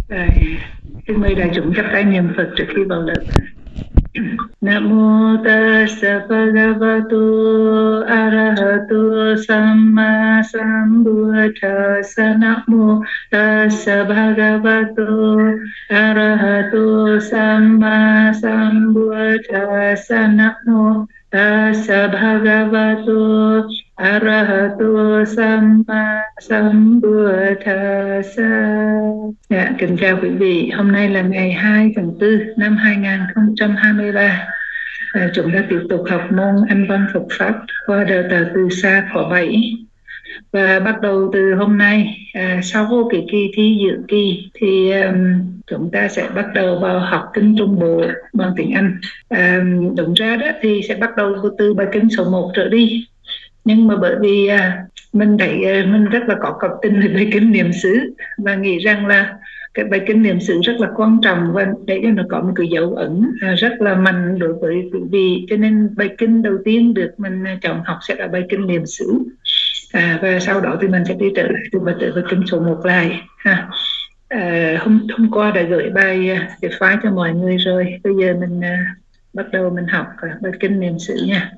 À, xin mời đại chúng chắp tay niệm Phật trước khi vào lớp. Nam mô tassa bhagavato arahato samma sambuddhassa. Nam mô tassa bhagavato arahato samma sambuddhassa. Nam mô tassa bhagavato arahato samma sambuddhassa. Dạ, kính chào quý vị. Hôm nay là ngày 2 tháng 4 năm 2023. Chúng ta tiếp tục học môn Anh văn Phật pháp qua đào tạo từ xa khóa 7. Và bắt đầu từ hôm nay, sau cái kỳ thi giữa kỳ thì chúng ta sẽ bắt đầu vào học kinh Trung Bộ bằng tiếng Anh. Đúng ra đó thì sẽ bắt đầu từ bài kinh số 1 trở đi. Nhưng mà bởi vì mình thấy mình rất là có cảm tình về bài kinh niệm xứ và nghĩ rằng là cái bài kinh niệm xứ rất là quan trọng và để cho nó có một cái dấu ấn rất là mạnh đối với quý vị, cho nên bài kinh đầu tiên được mình chọn học sẽ là bài kinh niệm xứ, và sau đó thì mình sẽ đi trở lại từ bài kinh số 1 lại ha. Hôm qua đã gửi bài cái file cho mọi người rồi, bây giờ mình bắt đầu mình học bài kinh niệm xứ nha.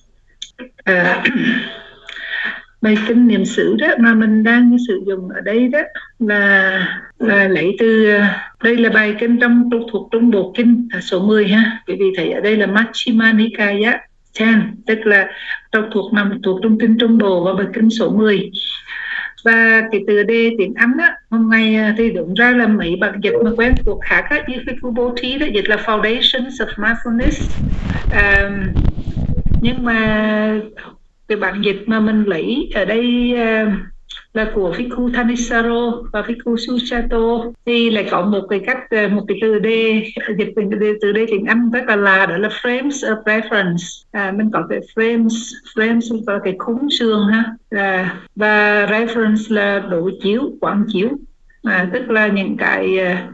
Bài kinh niệm xứ đó mà mình đang sử dụng ở đây đó là lấy từ, đây là bài kinh thuộc Trung Bộ kinh số 10 ha. Quý vị thấy ở đây là Majjhima Nikaya 10, tức là thuộc trong kinh Trung Bộ và bài kinh số 10. Và cái từ đề tiếng Anh á, hôm nay thì đúng ra là mấy bạn dịch mà quen thuộc khác á, như Fukubothi đó dịch là Foundations of Mindfulness. Nhưng mà cái bản dịch mà mình lấy ở đây là của Bhikkhu Thanissaro và Bhikkhu Suchato, thì lại có một cái từ đề dịch từ đề tiếng Anh rất là đó là frames of reference. Mình có cái frames là cái khung sườn ha, và reference là đối chiếu, quán chiếu, tức là những cái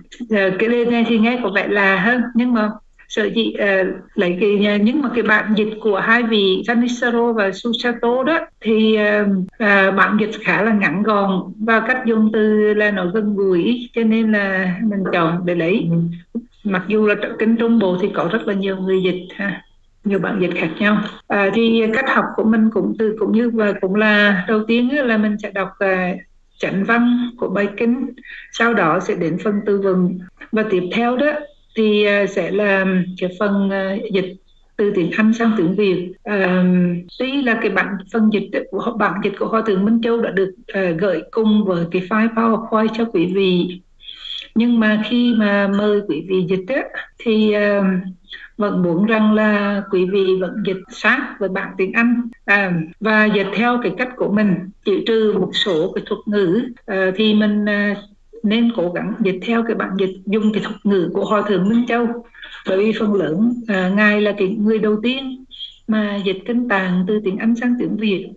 đề này thì nghe có vẻ là hơn, nhưng mà sở dĩ lấy nhưng mà cái bản dịch của hai vị Thanissaro và Suchato đó thì bản dịch khá là ngắn gọn và cách dùng từ là nó gần gũi, cho nên là mình chọn để lấy. Mặc dù là kinh Trung Bộ thì có rất là nhiều người dịch ha, nhiều bản dịch khác nhau. Thì cách học của mình cũng là đầu tiên là mình sẽ đọc chánh văn của bài kinh, sau đó sẽ đến phần tư vựng, và tiếp theo đó thì sẽ là cái phần dịch từ tiếng Anh sang tiếng Việt. Tuy là cái phần dịch của Hòa Thượng Minh Châu đã được gửi cùng với cái file PowerPoint cho quý vị, nhưng mà khi mà mời quý vị dịch á, thì vẫn muốn rằng là quý vị vẫn dịch sát với bản tiếng Anh và dịch theo cái cách của mình, chỉ trừ một số cái thuật ngữ thì mình nên cố gắng dịch theo cái bản dịch dùng cái thuật ngữ của Hòa Thượng Minh Châu, bởi vì phần lớn ngài là cái người đầu tiên mà dịch kinh Tạng từ tiếng Anh sang tiếng Việt.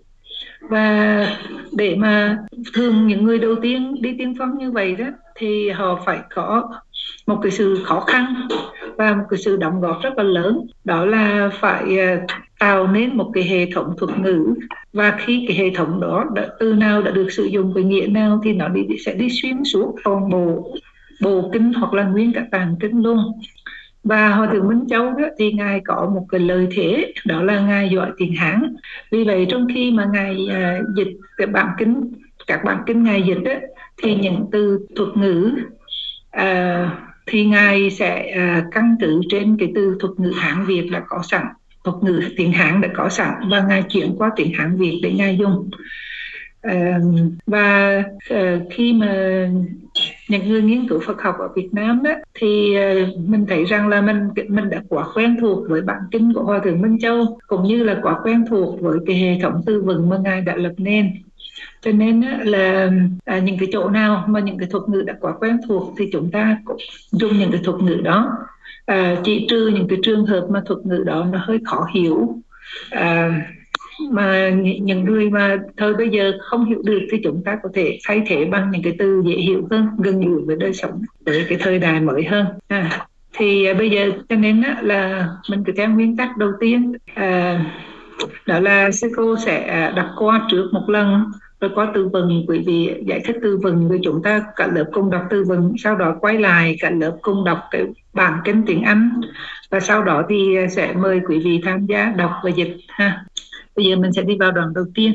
Và để mà thường những người đầu tiên đi tiên phong như vậy đó thì họ phải có một cái sự khó khăn và một cái sự đóng góp rất là lớn, đó là phải tạo nên một cái hệ thống thuật ngữ, và khi cái hệ thống đó từ nào đã được sử dụng với nghĩa nào thì nó sẽ đi xuyên suốt toàn bộ kinh hoặc là nguyên cả tạng kinh luôn. Và Hòa Thượng Minh Châu đó, thì ngài có một cái lợi thế, đó là ngài giỏi tiếng Hán. Vì vậy trong khi mà ngài dịch các bản kinh ngài dịch đó, thì những từ thuật ngữ thì ngài sẽ căn cứ trên cái từ thuật ngữ Hán Việt đã có sẵn, thuật ngữ tiếng Hán đã có sẵn, và ngài chuyển qua tiếng Hán Việt để ngài dùng. Và khi mà những người nghiên cứu Phật học ở Việt Nam đó, thì mình thấy rằng là mình đã quá quen thuộc với bản kinh của Hòa Thượng Minh Châu, cũng như là quá quen thuộc với cái hệ thống từ vựng mà ngài đã lập nên. Cho nên là những cái chỗ nào mà những cái thuật ngữ đã quá quen thuộc thì chúng ta cũng dùng những cái thuật ngữ đó, chỉ trừ những cái trường hợp mà thuật ngữ đó nó hơi khó hiểu, mà những người mà thời bây giờ không hiểu được thì chúng ta có thể thay thế bằng những cái từ dễ hiểu hơn, gần gũi với đời sống, với cái thời đại mới hơn. Thì bây giờ cho nên là mình cứ theo nguyên tắc đầu tiên, đó là sư cô sẽ đọc qua trước một lần rồi có tư vấn, quý vị giải thích tư vấn, rồi chúng ta cả lớp cùng đọc tư vấn, sau đó quay lại cả lớp cùng đọc cái bản kinh tiếng Anh, và sau đó thì sẽ mời quý vị tham gia đọc và dịch ha. Bây giờ mình sẽ đi vào đoạn đầu tiên.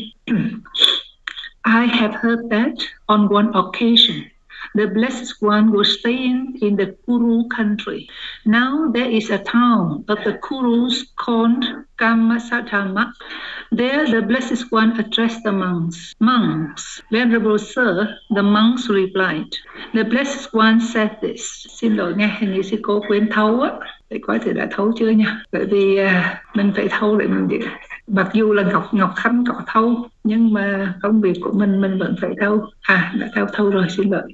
I have heard that on one occasion the Blessed One was staying in the Kuru country. Now there is a town of the Kurus called Kamasattama. There the Blessed One addressed the monks. Monks, Venerable Sir, the monks replied. The Blessed One said this. Xin lỗi nha, hình như sư cô quên thấu á. Để coi thử đã thấu chưa nha. Bởi vì mình phải thấu để mình biết. Mặc dù là Ngọc Khánh có thâu, nhưng mà công việc của mình vẫn phải thâu. Đã thâu rồi, xin lỗi.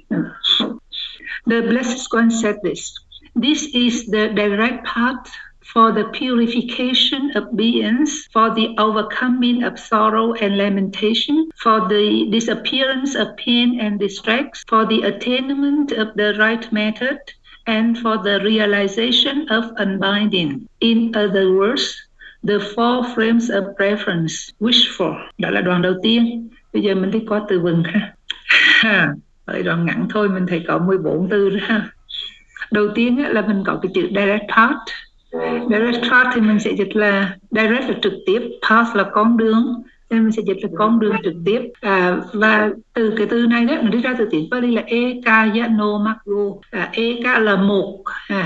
The Blessed One said this. This is the direct path for the purification of beings, for the overcoming of sorrow and lamentation, for the disappearance of pain and distress, for the attainment of the right method, and for the realization of unbinding. In other words, the four frames of preference wished for. Đó là đoạn đầu tiên. Bây giờ mình đi qua từ vựng ha. Ở đoạn ngắn thôi mình thấy có 14 từ đó ha. Đầu tiên là mình có cái chữ direct path. Direct path thì mình sẽ dịch là direct là trực tiếp, path là con đường, nên mình sẽ dịch là con đường trực tiếp. Và từ cái từ này đó mình đi ra từ tiếng Pali là ekayano maggo. Eka là một,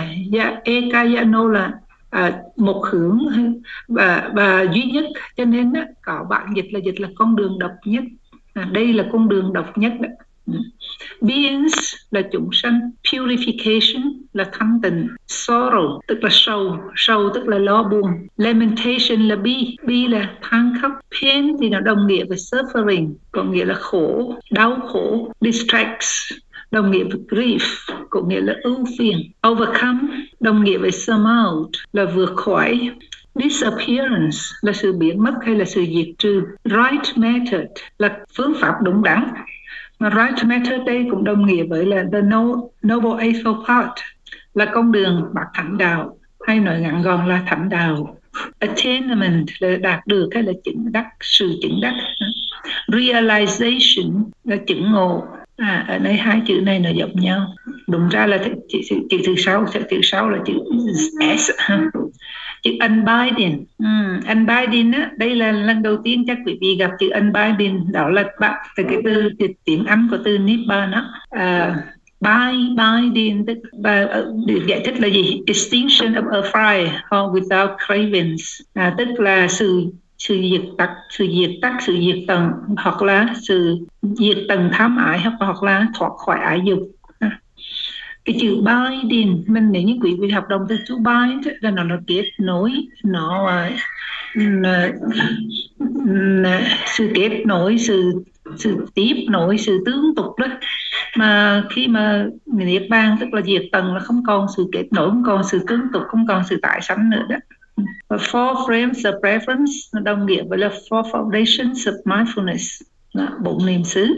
ekayano là một hướng và duy nhất, cho nên có bạn dịch là con đường độc nhất. Đây là con đường độc nhất đó. Beings là chúng sanh, purification là thanh tịnh, sorrow tức là sầu tức là lo buồn, lamentation là bi là than khóc, pain thì nó đồng nghĩa với suffering, có nghĩa là khổ, đau khổ, distress đồng nghĩa với grief, có nghĩa là ưu phiền, overcome đồng nghĩa với surmount là vượt khỏi, disappearance là sự biến mất hay là sự diệt trừ, right method là phương pháp đúng đắn. Mà right method đây cũng đồng nghĩa với là the noble eightfold path là con đường bát thánh đạo, hay nói ngắn gọn là thánh đạo. Attainment là đạt được hay là chứng đắc, sự chứng đắc. Realization là chứng ngộ. Ở đây hai chữ này nó giống nhau. Đúng ra là chữ thứ sáu là chữ S. Chữ unbinding. Unbinding á, đây là lần đầu tiên chắc quý vị gặp chữ unbinding, đó là từ cái từ tiếng Anh của từ Nibbana. Binding và được giải thích là gì? Extinction of a fire or without cravings. Tức là sự diệt tắt, sự diệt tận, hoặc là sự diệt tận tham ái, hoặc là thoát khỏi ái dục. Cái chữ binding, mình nếu như quý vị học động từ chữ bind là nó kết nối, sự kết nối, sự tiếp nối, sự tương tục đó. Mà khi mà niết bàn tức là diệt tận là không còn sự kết nối, không còn sự tương tục, không còn sự tái sanh nữa đó. Và four frames of preference đồng nghĩa với là four foundations of mindfulness, 4 niệm xứ.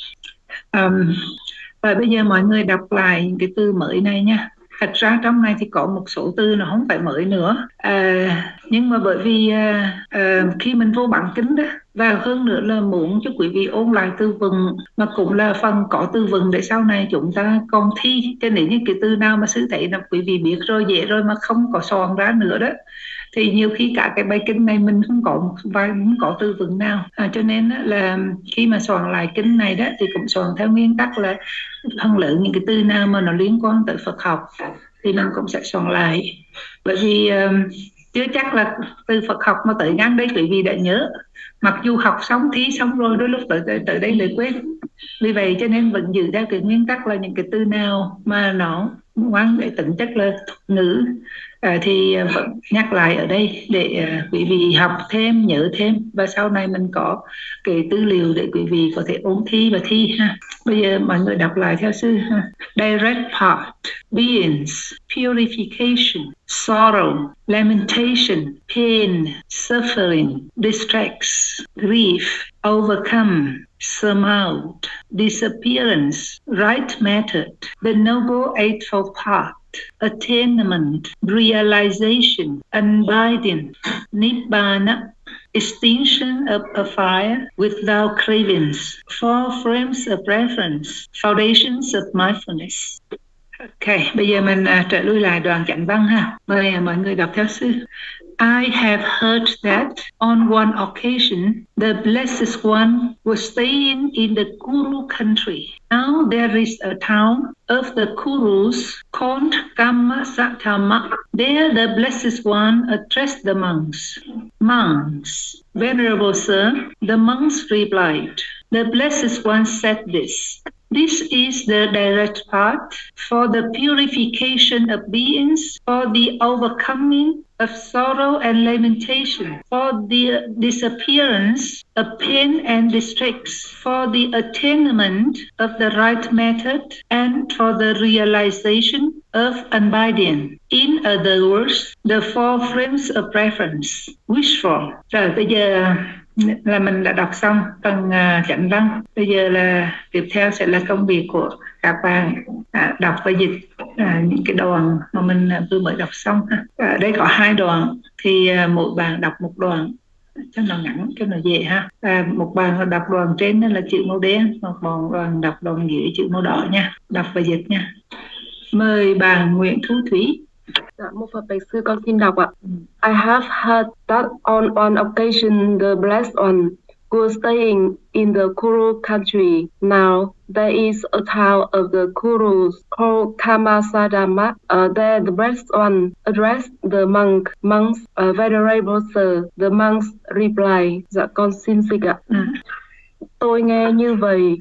Và bây giờ mọi người đọc lại những cái từ mới này nha. Thật ra trong này thì có một số từ nó không phải mới nữa, nhưng mà bởi vì khi mình vô bản kinh đó, và hơn nữa là muốn cho quý vị ôn lại từ vựng, mà cũng là phần có từ vựng để sau này chúng ta còn thi. Cho nên những cái từ nào mà sư thấy là quý vị biết rồi, dễ rồi mà không có soạn ra nữa đó, thì nhiều khi cả cái bài kinh này mình không có từ vựng nào. Cho nên là khi mà soạn lại kinh này đó thì cũng soạn theo nguyên tắc là phần lớn những cái từ nào mà nó liên quan tới Phật học thì mình cũng sẽ soạn lại. Bởi vì chưa chắc là từ Phật học mà tới ngang đây quý vị đã nhớ, mặc dù học xong thi xong rồi đôi lúc tới đây lại quên. Vì vậy cho nên vẫn giữ theo cái nguyên tắc là những cái từ nào mà nó ngoan để tính chất là thuật ngữ thì vẫn nhắc lại ở đây để quý vị học thêm, nhớ thêm, và sau này mình có cái tư liệu để quý vị có thể ôn thi và thi ha. Bây giờ mọi người đọc lại theo sư ha. Direct path, beings, purification, sorrow, lamentation, pain, suffering, distress, grief, overcome, surmount, disappearance, right method, the noble eightfold path, attainment, realization, unbinding, nibbana. extinction of a fire without cravings, 4 frames of reference, foundations of mindfulness. Ok, bây giờ mình trở lui lại đoạn chánh văn ha. Mời mọi người đọc theo sư. I have heard that on one occasion the Blessed One was staying in the Kuru country. Now there is a town of the Kurus called Kammasattama. There the Blessed One addressed the monks. Monks, Venerable Sir, the monks replied. The Blessed One said this. This is the direct path for the purification of beings, for the overcoming of sorrow and lamentation, for the disappearance of pain and distress, for the attainment of the right method, and for the realization of unbinding. In other words, the 4 frames of reference. Wish for. Rồi bây giờ là mình đã đọc xong phần chánh văn. Bây giờ là tiếp theo sẽ là công việc của các bạn đọc và dịch những cái đoạn mà mình vừa mới đọc xong ha. Ở đây có 2 đoạn thì mỗi bạn đọc một đoạn cho nó ngắn, cho nó dễ ha. Một bạn đọc đoạn trên là chữ màu đen, một bạn đọc đoạn dưới chữ màu đỏ nha. Đọc và dịch nha. Mời bạn Nguyễn Thu Thúy. Dạ, một Phật Bạch Sư con xin đọc ạ. I have heard that on one occasion the Blessed One was staying in the Kuru country. Now there is a town of the Kurus called Kammasattama. There the Blessed One addressed the monks, Venerable Sir. The monks replied. Dạ con xin dịch ạ. Tôi nghe như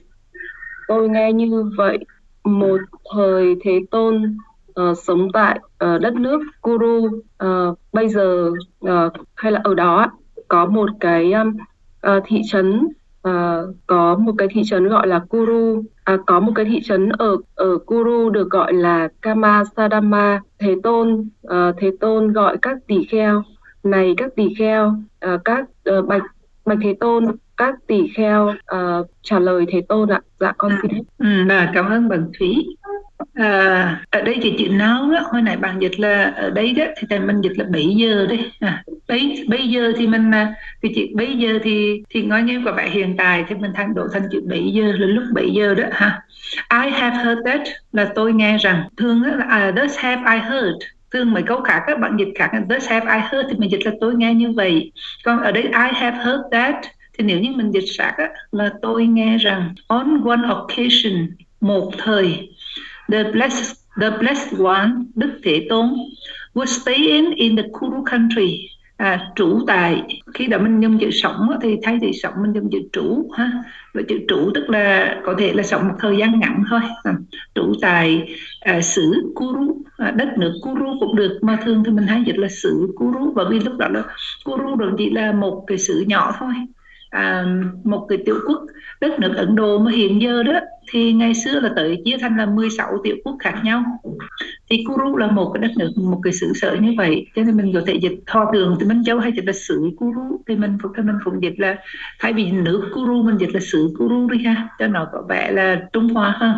vậy, một thời Thế Tôn sống tại đất nước Kuru, bây giờ hay là ở đó có một cái thị trấn, có một cái thị trấn gọi là Kuru, có một cái thị trấn ở Kuru được gọi là Kammasattama. Thế Tôn gọi các tỳ kheo này, các tỳ kheo, các bạch Thế Tôn, các tỳ kheo trả lời Thế Tôn ạ. Dạ con xin hết. Cảm ơn bạn Thúy. Ở đây thì chữ now đó, hồi nãy bạn dịch là ở đây đó thì thầy mình dịch là 7 giờ đấy. Bây giờ thì mình cái chữ bây giờ thì nói như các bạn hiện tại thì mình thay đổi thành chữ 7 giờ là lúc 7 giờ đó ha. I have heard that là tôi nghe rằng. Thường là thus have I heard. Thường mấy câu khác các bạn dịch khác thus have I heard thì mình dịch là tôi nghe như vậy. Còn ở đây I have heard that thì nếu như mình dịch sát là tôi nghe rằng. On one occasion, một thời, the blessed one, Đức Thế Tôn, was staying in the Kuru country, trú tại. Khi đó mình dùng chữ sống thì thay vì sống mình dùng chữ trú ha. Và chữ trú tức là có thể là sống một thời gian ngắn thôi. Trú tại xứ Kuru, đất nước Kuru cũng được, mà thường thì mình hay dịch là xứ Kuru, bởi vì lúc đó là Kuru đó chỉ là một cái xứ nhỏ thôi. Một cái tiểu quốc. Đất nước Ấn Độ mà hiện giờ đó thì ngày xưa là tới chia thành là 16 tiểu quốc khác nhau, thì Kuru là một cái đất nước, một cái xứ sở như vậy, cho nên mình có thể dịch Hòa Thượng thì Minh Châu hay dịch là xứ Kuru, thì mình cũng dịch là thay vì nước Kuru mình dịch là xứ Kuru đi ha, cho nó có vẻ là Trung Hoa hơn.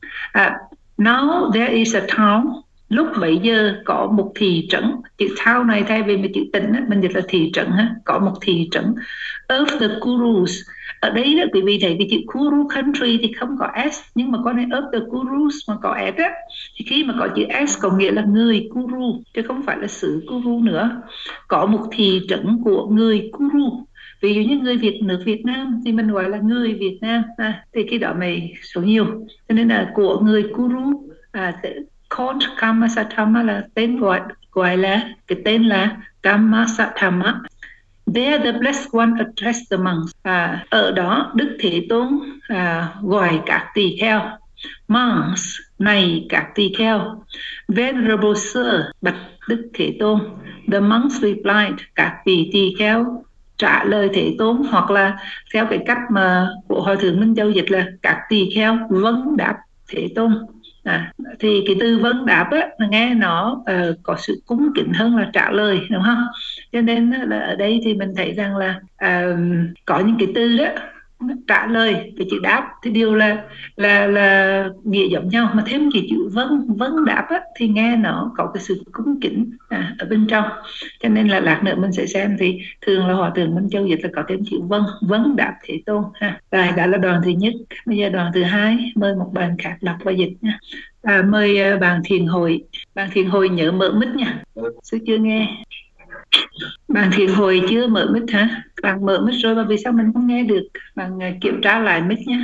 Now there is a town. Lúc bấy giờ có một thị trấn. Chữ town này thay vì chữ tỉnh mình dịch là thị trấn ha. Có một thị trấn of the Kurus. Ở đây đó quý vị thấy cái chữ Kuru country thì không có S, nhưng mà có này of the Kurus mà có S á, thì khi mà có chữ S có nghĩa là người Kuru chứ không phải là xứ Kuru nữa. Có một thị trấn của người Kuru. Ví dụ như người nước Việt Nam thì mình gọi là người Việt Nam thì cái đó mày số nhiều, cho nên là của người Kuru. Called Kammasattama là tên gọi là cái tên là Kammasattama. There the Blessed One addressed the monks. Ở đó Đức Thế Tôn gọi các tỳ kheo. Monks, này các tỳ kheo. Venerable Sir, bạch Đức Thế Tôn. The monks replied, các vị tỳ kheo trả lời Thế Tôn, hoặc là theo cái cách mà của Hòa Thượng Minh Châu dịch là các tỳ kheo vâng đáp Thế Tôn. Thì cái từ vâng đáp á, nghe nó có sự cúng kính hơn là trả lời, đúng không? Cho nên là ở đây thì mình thấy rằng là có những cái từ đó trả lời cái chữ đáp thì điều là nghĩa giống nhau, mà thêm cái chữ vâng đáp á, thì nghe nó có cái sự cung kính ở bên trong. Cho nên là lát nữa mình sẽ xem thì thường là Hòa Thượng Minh Châu dịch là có thêm chữ vâng đáp Thế Tôn ha. Rồi đó là đoạn thứ nhất. Bây giờ đoạn thứ hai, mời một bạn khác đọc và dịch nha. Mời bạn Thiền Hồi nhớ mở mic nha. Sư chưa nghe. Bạn Thiền Hồi chưa mở mic hả? Bạn mở mic rồi mà vì sao mình không nghe được? Bạn kiểm tra lại mic nhé.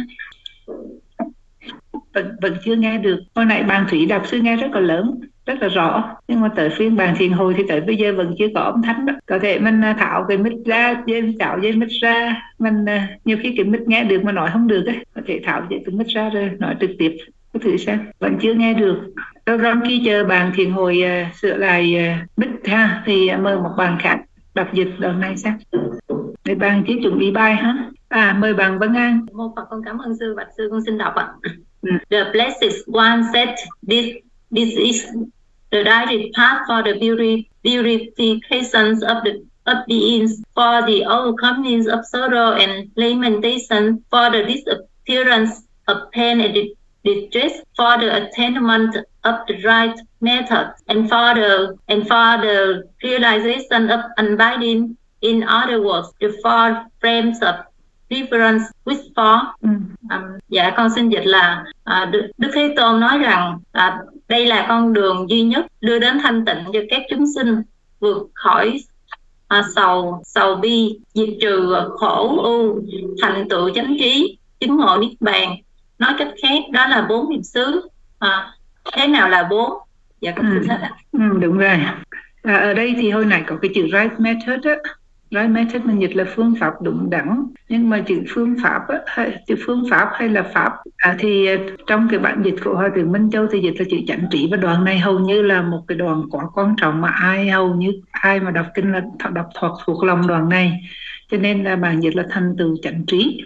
Vẫn chưa nghe được. Hồi nãy bạn Thủy đọc sư nghe rất là lớn, rất là rõ, nhưng mà tới phiên bạn Thiền Hồi thì tới bây giờ vẫn chưa có âm thanh đó. Có thể mình tháo cái mic ra, tháo dây mic ra, mình nhiều khi cái mic nghe được mà nói không được ấy, có thể tháo dây cái mic ra rồi nói trực tiếp. Có thử xem, vẫn chưa nghe được. Rồi khi chờ bạn Thiền Hồi sửa lại mic ha, thì mời một bạn khác đọc dịch đoạn này xem. Để bạn chỉ chuẩn bị bài hả? Mời bạn Vân An. Mô Phật, con cảm ơn sư. Bạch sư, con xin đọc ạ. The Blessed One said, this is the direct path for the purifications of beings, for the overcoming of sorrow and lamentation, for the disappearance of pain and distress, for the attainment of the right method, and for the realization of unbinding. In other words, the four frames of reference with four. Dạ, con xin dịch là Đức Thế Tôn nói rằng đây là con đường duy nhất đưa đến thanh tịnh cho các chúng sinh, vượt khỏi sầu bi, diệt trừ khổ ưu, thành tựu chánh trí, chứng ngộ niết bàn. Nói cách khác, đó là 4 niệm xứ. Thế nào là 4? Dạ, con xin hết ạ. Đúng rồi. Ở đây thì hồi nãy có cái chữ right method á. Right method mình dịch là phương pháp đúng đắn, nhưng mà chữ phương pháp hay là pháp thì trong cái bản dịch của Hòa Thượng Minh Châu thì dịch là chữ chánh trí, và đoạn này hầu như là một cái đoạn quá quan trọng mà hầu như ai mà đọc kinh là đọc thuộc lòng đoạn này, cho nên là bản dịch là thành tựu chánh trí.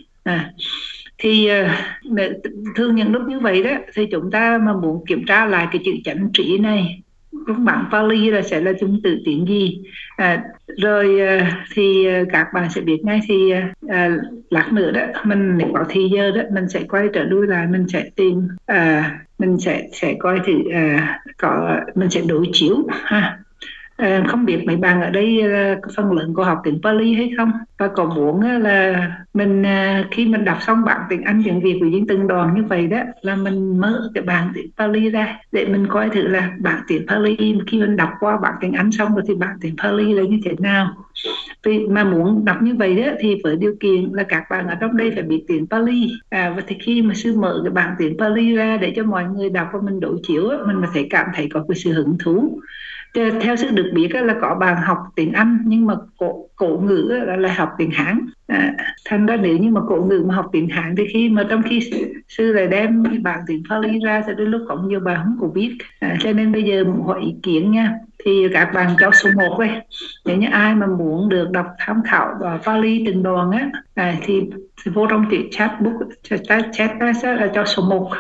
Thì thường những lúc như vậy đó thì chúng ta mà muốn kiểm tra lại cái chữ chánh trí này trong bản Pali là sẽ là chung từ tiếng gì, rồi thì các bạn sẽ biết ngay. Thì lát nữa đó mình nếu có thì giờ đó mình sẽ quay trở lui lại, mình sẽ tìm mình sẽ coi thử mình sẽ đối chiếu ha. Không biết mấy bạn ở đây phần lớn có học tiếng Pali hay không, và có muốn là mình khi mình đọc xong bản tiếng Anh tiếng Việt của những từng đoạn như vậy đó là mình mở cái bản tiếng Pali ra để mình coi thử là bản tiếng Pali khi mình đọc qua bản tiếng Anh xong rồi thì bản tiếng Pali là như thế nào. Vì mà muốn đọc như vậy đó thì với điều kiện là các bạn ở trong đây phải biết tiếng Pali, và thì khi mà sư mở cái bản tiếng Pali ra để cho mọi người đọc và mình đối chiếu mình phải cảm thấy có cái sự hứng thú. Theo sự được biết là có bạn học tiếng Anh nhưng mà cổ ngữ là học tiếng Hán. Thành ra nếu như mà cổ ngữ mà học tiếng Hán thì khi mà trong khi sư lại đem bản tiếng Pali ra thì đôi lúc có nhiều bạn không có biết. Cho nên bây giờ hỏi ý kiến nha, thì các bạn cho số 1 đây. Nếu như ai mà muốn được đọc tham khảo vào Pali từng đoạn thì vô trong chữ chatbook chat là cho số 1.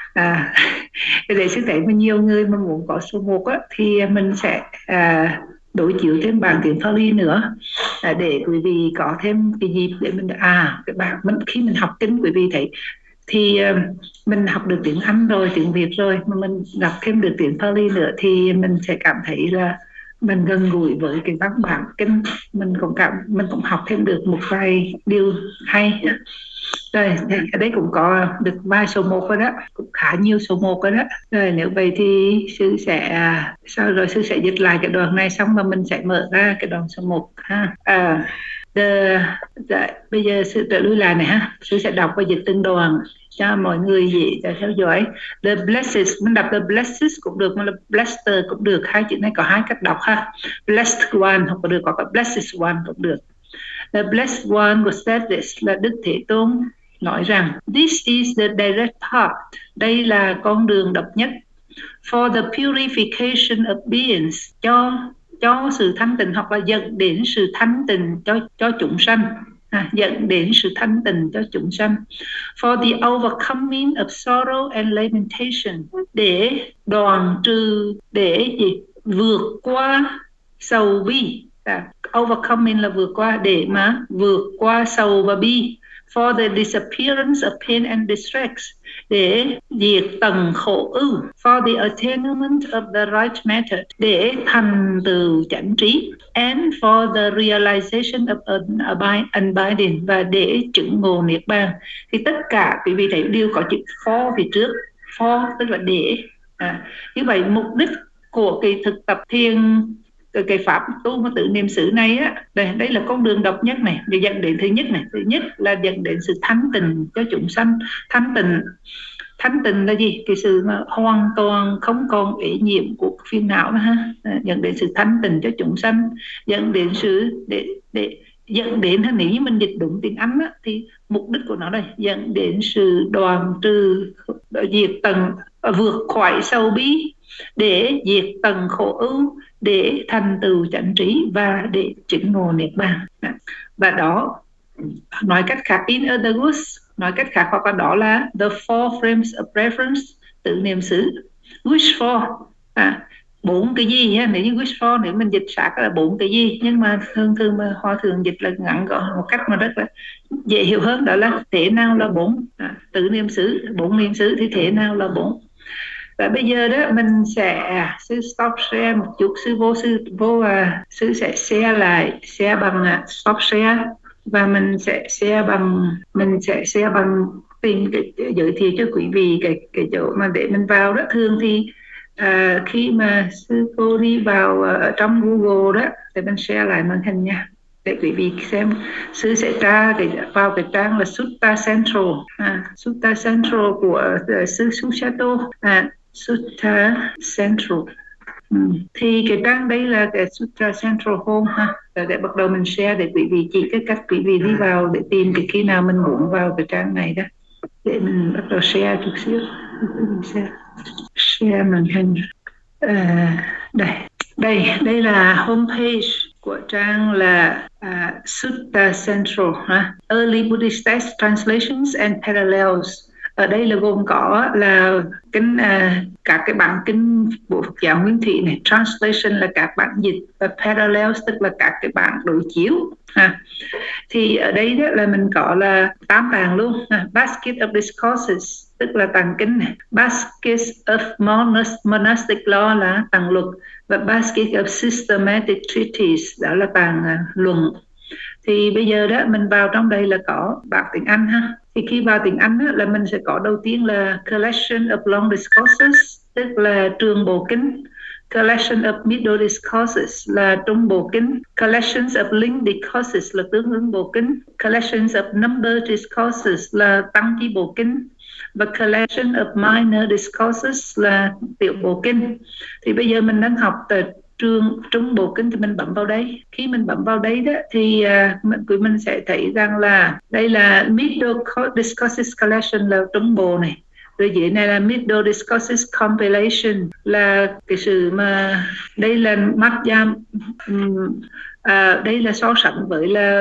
Để sư thấy mà nhiều người mà muốn có số 1 thì mình sẽ đối chiếu thêm bản tiếng Pali nữa để quý vị có thêm cái dịp để mình khi mình học kinh quý vị thấy thì mình học được tiếng Anh rồi, tiếng Việt rồi, mà mình đọc thêm được tiếng Pali nữa thì mình sẽ cảm thấy là mình gần gũi với cái văn bản kinh, mình cũng học thêm được một vài điều hay. Rồi, ở đây cũng có được vài số 1 rồi đó, cũng khá nhiều số 1 rồi đó. Rồi nếu vậy thì sư sẽ sau rồi sư sẽ dịch lại cái đoạn này xong và mình sẽ mở ra cái đoạn số 1 ha. Bây giờ sư trở lui lại này ha, sư sẽ đọc và dịch từng đoạn cho mọi người dễ theo dõi. The blessed, mình đọc the blessed cũng được, mà là blessed cũng được, hai chữ này có hai cách đọc ha. Blessed one hoặc có được, có blessed one cũng được. The blessed one của said this là Đức Thế Tôn nói rằng this is the direct path, đây là con đường độc nhất, for the purification of beings, cho sự thanh tịnh hoặc là dẫn đến sự thanh tịnh cho chúng sanh, dẫn đến sự thanh tịnh cho chúng sanh, for the overcoming of sorrow and lamentation, để đoạn trừ, để vượt qua sầu bi. Overcoming là vượt qua, để mà vượt qua sầu và bi, for the disappearance of pain and distress, để diệt tận khổ ưu, for the attainment of the right method, để thành tựu chánh trí, and for the realization of unbinding, và để chứng ngộ niết bàn. Thì tất cả quý vị thấy đều có chữ for phía trước, for tức là để. Như vậy mục đích của cái thực tập thiền, cái pháp tu mà tự niệm xứ này á, đây là con đường độc nhất này, để dẫn đến thứ nhất là dẫn đến sự thánh tình cho chúng sanh. Thánh tình là gì? Cái sự mà hoàn toàn không còn ỷ nhiễm của phiền não đó, ha. Dẫn đến sự thánh tình cho chúng sanh, dẫn đến sự để dẫn đến, nếu như mình dịch đúng tiếng Anh á, thì mục đích của nó đây dẫn đến sự đoạn trừ, diệt tận, vượt khỏi sâu bí, để diệt tận khổ ưu, để thành tựu chánh trí, và để chứng ngộ niết bàn. Và đó, nói cách khác, in other words, nói cách khác, hoặc là đó là the four frames of reference tự niệm xứ. Wish for, 4 cái gì ha? Nếu như wish for, nếu mình dịch sát là 4 cái gì, nhưng mà thường mà Hòa Thượng dịch là ngắn gọn một cách mà rất là dễ hiểu hơn, đó là thế nào là 4. Tự niệm xứ, 4 niệm xứ thì thế nào là 4. Và bây giờ đó mình sẽ sư stop share một chút, sư sẽ share bằng stop share, và mình sẽ share bằng tìm cái giới thiệu cho quý vị cái chỗ mà để mình vào đó. Thường thì khi mà sư cô đi vào ở trong Google đó, để mình share lại màn hình nha, để quý vị xem. Sư sẽ tra vào cái trang là Sutta Central của sư Suchato, Sutta Central. Thì cái trang đây là cái Sutta Central Home ha. Để bắt đầu mình share để quý vị chỉ cái cách quý vị đi vào để tìm cái khi nào mình muốn vào cái trang này đó. Để mình bắt đầu share chút xíu. Share màn hình. Đây là homepage của trang là Sutta Central ha. Early Buddhist Text Translations and Parallels. Ở đây là gồm có là các cái bản kinh của Phật giáo Nguyên Thủy này, translation là các bản dịch, và parallels tức là các cái bản đối chiếu. Thì ở đây đó là mình có là 8 tàng luôn. Basket of Discourses tức là tàng kinh này, Basket of Monastic Law là tàng luật, và Basket of Systematic Treatise đó là tàng luận. Thì bây giờ đó mình vào trong đây là có bản tiếng Anh ha. Thì khi vào tiếng Anh á, là mình sẽ có đầu tiên là Collection of Long Discourses, tức là trường bộ kinh. Collection of Middle Discourses là trung bộ kinh. Collections of Linked Discourses là tương ứng bộ kinh. Collections of Number Discourses là tăng chi bộ kinh. Và Collection of Minor Discourses là tiểu bộ kinh. Thì bây giờ mình đang học từ trung bộ kinh, thì mình bấm vào đây. Khi mình bấm vào đây đó thì mình sẽ thấy rằng là đây là Middle Discourses Collection là trung bộ này, rồi dưới này là Middle Discourses Compilation là cái sự mà đây là đây là so sánh với là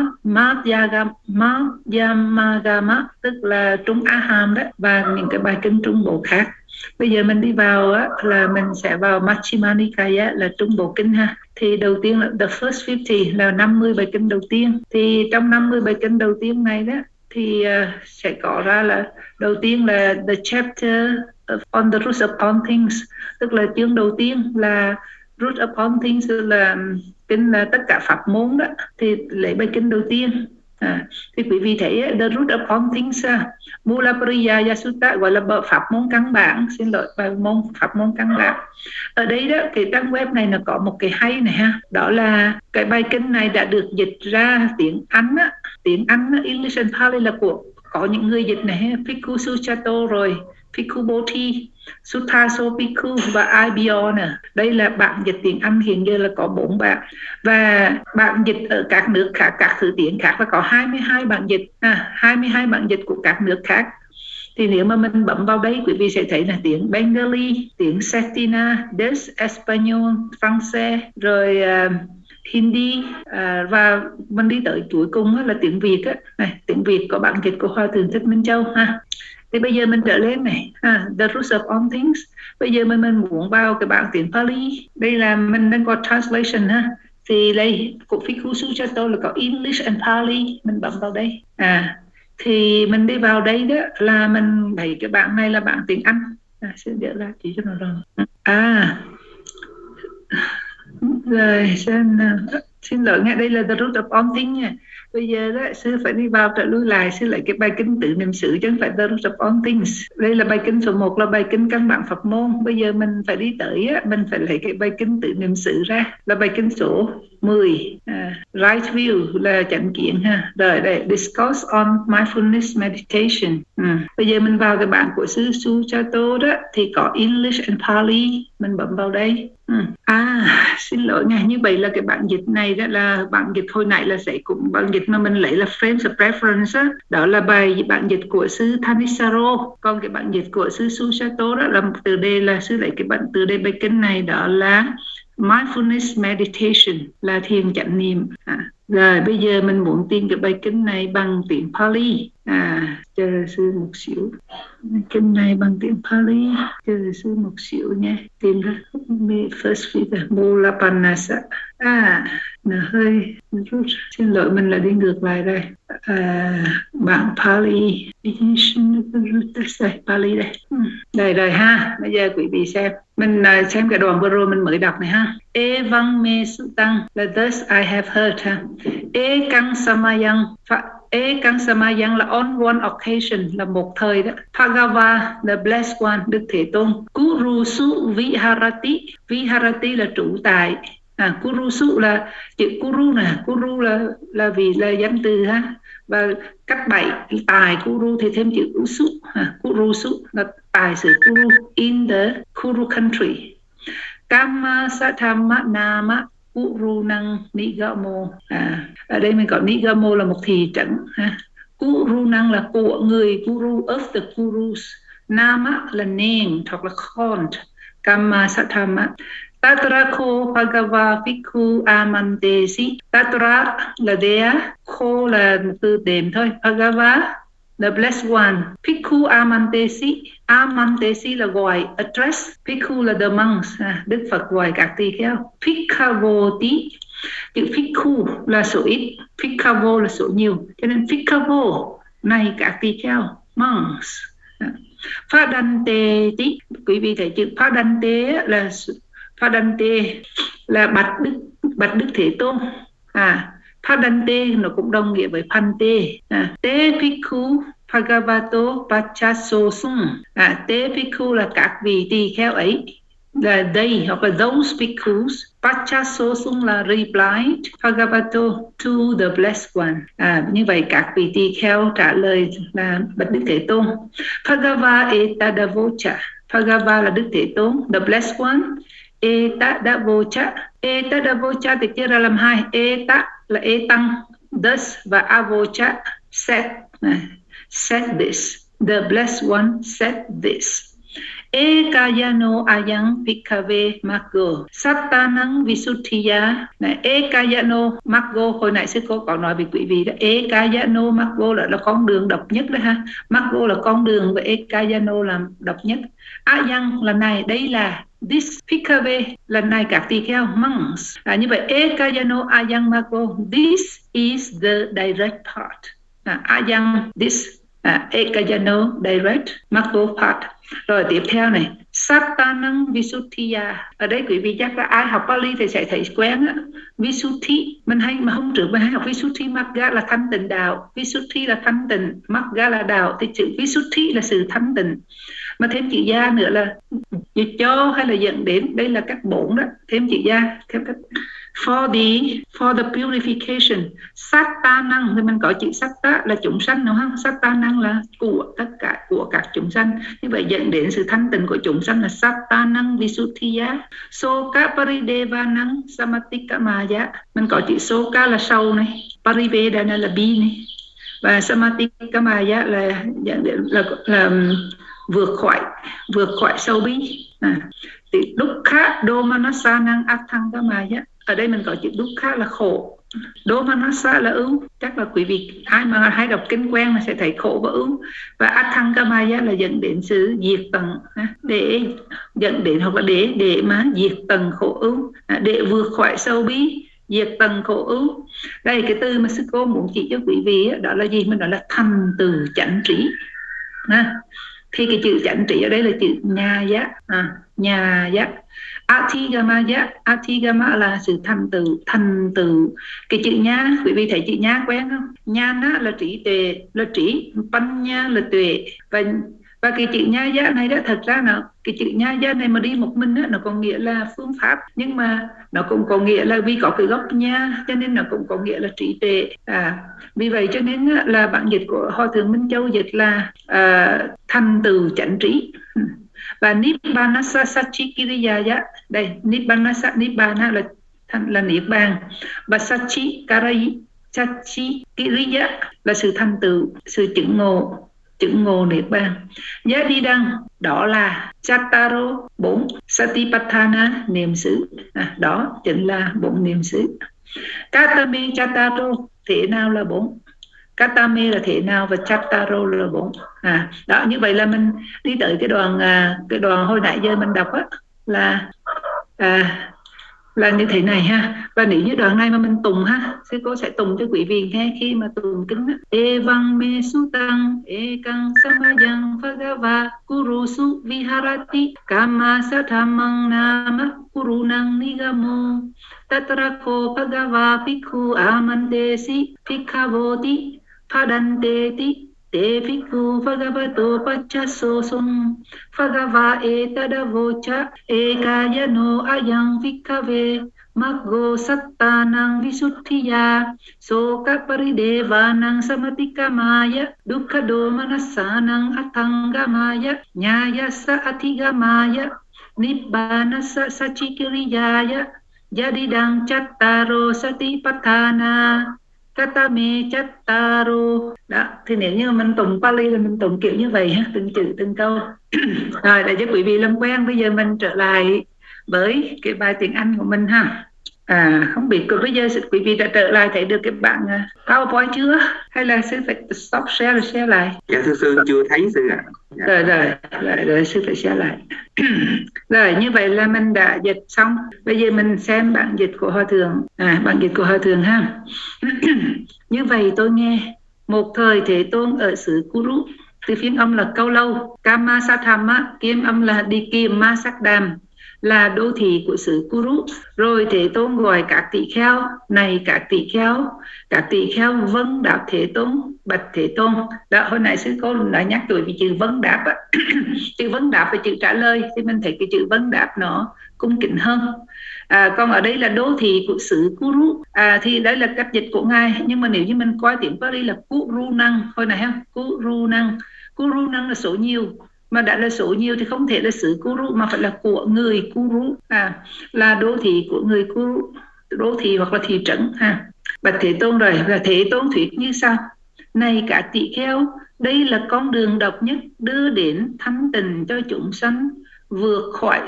Madhyamagama tức là trung A Hàm đó, và những cái bài kinh trung bộ khác. Bây giờ mình đi vào á, là mình sẽ vào Majjhima Nikaya là trung bộ kinh ha. Thì đầu tiên là the first 50 là 50 bài kinh đầu tiên. Thì trong 50 bài kinh đầu tiên này đó thì sẽ có ra là đầu tiên là the chapter on the roots of all things, tức là chương đầu tiên là root of all things, là kinh là tất cả pháp môn đó. Thì lấy bài kinh đầu tiên. Thì quý vị thấy the root of all things, Mula Pariyaya Sutta gọi là pháp môn căn bản, pháp môn căn bản. Ở đây đó cái trang web này nó có một cái hay này ha, đó là cái bài kinh này đã được dịch ra tiếng Anh á, English and Pali là có những người dịch này, Bhikkhu Suchato rồi Bhikkhu Bodhi, Suttaso Bhikkhu và IBO nè. Đây là bản dịch tiếng Anh hiện giờ là có 4 bản, và bản dịch ở các nước khác, các thứ tiếng khác là có 22 bản dịch, 22 bản dịch của các nước khác. Thì nếu mà mình bấm vào đây, quý vị sẽ thấy là tiếng Bengali, tiếng Setsina, Des, Espanol, Francais, rồi Hindi, và mình đi tới cuối cùng là tiếng Việt á. Này, tiếng Việt có bản dịch của Hòa Thượng Thích Minh Châu ha. Thì bây giờ mình trở lên này, the roots of all things. Bây giờ mình muốn vào cái bản tiếng Pali. Đây là mình đang có translation ha. Thì đây của Bhikkhu Suchato là có English and Pali, mình bấm vào đây. thì mình đi vào đây đó là mình thấy cái bảng này là bảng tiếng Anh. Xin dỡ ra chỉ cho nó rồi. Rồi xin lỗi nghe, đây là the root of all things nha. Bây giờ đó sư phải đi vào trở lui lại, sư lấy cái bài kinh tự niệm xứ chứ không phải the root of all things. Đây là bài kinh số 1 là bài kinh căn bản Phật môn. Bây giờ mình phải đi tới á, mình phải lấy cái bài kinh tự niệm xứ ra là bài kinh số 10. Right view là chánh kiến ha. Rồi đây discourse on mindfulness meditation. Bây giờ mình vào cái bảng của sư Sujato đó thì có English and Pali, mình bấm vào đây. Xin lỗi nha, như vậy là cái bản dịch này đó là bản dịch hồi nãy là sẽ cũng bản dịch mà mình lấy là frames of reference á, đó là bản dịch của sư Thanissaro. Còn cái bản dịch của sư Sujato đó là từ đề, là sư lấy cái bản từ đề bài kinh này đó là mindfulness meditation, là thiền chánh niệm. Rồi bây giờ mình muốn tìm cái bài kinh này bằng tiếng Pali. Chờ sư một xíu. Kinh này bằng tiếng Pali. Chờ sư một xíu nha. Tìm ra first figure Mulapanasa. Nó hơi rút. Xin lỗi, mình là đi ngược lại đây. Bạn Pali. Pali đây. Đây rồi ha. Bây giờ quý vị xem. Mình xem cái đoạn vừa rồi mình mới đọc này ha. Evang me sutang là thus I have heard ha. Ekang samayang là on one occasion, là một thời đó. Bhagava, the blessed one, Đức Thế Tôn. Kurusu viharati, viharati là trụ tại. Kurusu là chữ kuru nè, kuru là vì là danh từ ha. Và cách 7 tài Kuru thì thêm chữ usu, Kurusu là tài sự Kuru in the Kuru country. Kama Sathama Nama Kuru Năng Nigamo. Ở đây mình có Nigamo là một thị trấn ha. Kuru Năng là của người, Kuru of the Kurus. Nama là name hoặc là called. Kama Sathama. Tatrako Bhagava Bhikkhu Amantesi. Tatra là there, Ko là từ đệm thôi. Bhagava, the blessed one. Bhikkhu Amantesi. Amantesi là gọi, address. Bhikkhu là the monks, Đức Phật gọi các tỳ kheo. Bhikkhavoti, chữ Bhikkhu là số ít, Bhikkhavo là số nhiều, cho nên Bhikkhavo này các tỳ kheo, monks. Phadante tí, quý vị thấy chữ Phadante là Phadante là bạch Đức Thế Tôn. Phadante nó cũng đồng nghĩa với Phante. Te Bhikkhu Bhagavato Pachasosung. Te Bhikkhu là các vị tỳ kheo ấy, là they hoặc là those bhikkhus. Pachasosung là replied Bhagavato to the blessed one. Như vậy các vị tỳ kheo trả lời là bạch Đức Thế Tôn. Bhagava etadavocha. Bhagava là Đức Thế Tôn, the blessed one. Etadavocha. Etadavocha thì chia ra làm hai. Eta là e tăng, thus, và avocha said. Said this. The blessed one said this. Ekayano ayang bhikkave maggo sattanang visuddhiya. Ekayano maggo, hồi nãy sư cô có nói với quý vị đó. Ekayano maggo là con đường độc nhất đó ha. Maggo là con đường và ekayano là độc nhất. Ayang là này, đây là this. Bhikkave là này các tỳ kheo, monks. Như vậy ekayano ayang maggo, this is the direct path. Ayang, this. Ekayano direct, maggo path. Rồi tiếp theo này, Sattanang Visuddhiya. Ở đây quý vị chắc là ai học Pali thì sẽ thấy quen á. Visuddhi, mình hay mà hôm trước mình hay học Visuddhi Magga là thanh tịnh đạo. Visuddhi là thanh tịnh, Magga là đạo. Thì chữ Visuddhi là sự thanh tịnh. Mà thêm chữ gia nữa là cho hay là dẫn đến, đây là các bốn đó. Thêm chữ gia, thêm các for the purification. Sattanang thì mình có chữ satta là chúng sanh đúng không? Sattanang là của tất cả, của các chúng sanh. Như vậy dẫn đến sự thanh tịnh của chúng sanh là Sattanang Visuddhiya. Soka Paridevanang Samatikamaya. Mình có chữ Soka là sâu này, Parivedana là bi này, và Samatikamaya là dẫn đến là vượt khỏi sâu bí. Thì Dukkha Domanasanang Athangamaya. Ở đây mình có chữ Dukkha là khổ, Domanasa là ưu. Chắc là quý vị ai mà hay đọc kinh quen là sẽ thấy khổ và ưu. Và Athangamaya là dẫn đến sự diệt tận, để dẫn đến hoặc là để mà diệt tận khổ ưu, để vượt khỏi sâu bí, diệt tận khổ ưu. Đây cái từ mà sư cô muốn chỉ cho quý vị đó là gì? Mình nói là thành tựu chánh trí. Thì cái chữ chánh trí ở đây là chữ nhà giác, nhà giác. Athigama là sự thành tựu. Cái chữ nha, quý vị thấy chữ nha quen không? Nha là trí tuệ, là trí, panya là tuệ, và cái chữ nha giá này đó, thật ra nó cái chữ nha giá này mà đi một mình đó, nó có nghĩa là phương pháp, nhưng mà nó cũng có nghĩa là vì có cái gốc nha cho nên nó cũng có nghĩa là trí tuệ. Vì vậy cho nên là bản dịch của Hòa Thượng Minh Châu dịch là thành tựu chánh trí. Và Nibbana Sachikiriya, đây Nibbana là niết bàn, và Sachikiriya là sự thành tựu, sự chứng ngộ niết bàn. Giá đi đăng đó là Chattaro 4 Satipatthana niệm xứ, đó chính là 4 niệm xứ. Katame Chattaro thế nào là 4? Katame là thế nào và Chattaro là 4. Đó, như vậy là mình đi tới cái đoạn hồi nãy giờ mình đọc á, là như thế này ha. Và nếu như đoạn này mà mình tùng ha, sư cô sẽ tùng cho quý vị nghe khi mà tùng kính á. Evang me sutang ekang samayang phagava kurusu viharati kama sathamang nama kurunang nigamo tatrako phagava pikhu amandesi pikhavoti padanteti te pikhu phagavato pachaso sum phagava etadavocha ekayano ayang pikhave maggo sattanang visuddhiya soka paridevanang samatikamaya dukkado manassanang athangamaya nyayasa athigamaya nibbanasa sachikriyaya jadidang chattaro satipatthana Katame Chattaro. Đó, thì nếu như mình tụng Pali là mình tụng kiểu như vậy ha, từng chữ từng câu. Rồi, để cho quý vị làm quen, bây giờ mình trở lại với cái bài tiếng Anh của mình ha. Không biết bây giờ quý vị đã trở lại thấy được cái bạn PowerPoint chưa? Hay là sư phải stop share rồi share lại? Dạ thưa sư chưa thấy sư ạ. Rồi sư phải share lại. Rồi như vậy là mình đã dịch xong. Bây giờ mình xem bản dịch của Hòa Thượng. Bản dịch của Hòa Thượng ha. Như vậy tôi nghe một thời Thế Tôn ở xứ Kuru, từ phiên âm là Câu Lâu, Kama Sathama, kiêm âm là Đi Kiềm Ma Sắc Đàm, là đô thị của xứ Kuru. Rồi Thế Tôn gọi các tỷ kheo, này các tỷ kheo vâng đáp Thế Tôn, bạch Thế Tôn. Đó, hồi nãy sư cô đã nhắc tới cái chữ vâng đáp á. Chữ vâng đáp và chữ trả lời thì mình thấy cái chữ vâng đáp nó cung kính hơn. Còn ở đây là đô thị của xứ Kuru, thì đấy là cách dịch của ngài. Nhưng mà nếu như mình coi tiếng Pali là Kurunang, hồi nãy ha, Kurunang là số nhiều, mà đã là số nhiều thì không thể là xứ Kuru mà phải là của người Kuru, là đô thị của người Kuru, đô thị hoặc là thị trấn ha. Bạch Thế Tôn rồi, và Thế Tôn thuyết như sau: này các tỷ kheo, đây là con đường độc nhất đưa đến thanh tịnh cho chúng sanh, vượt khỏi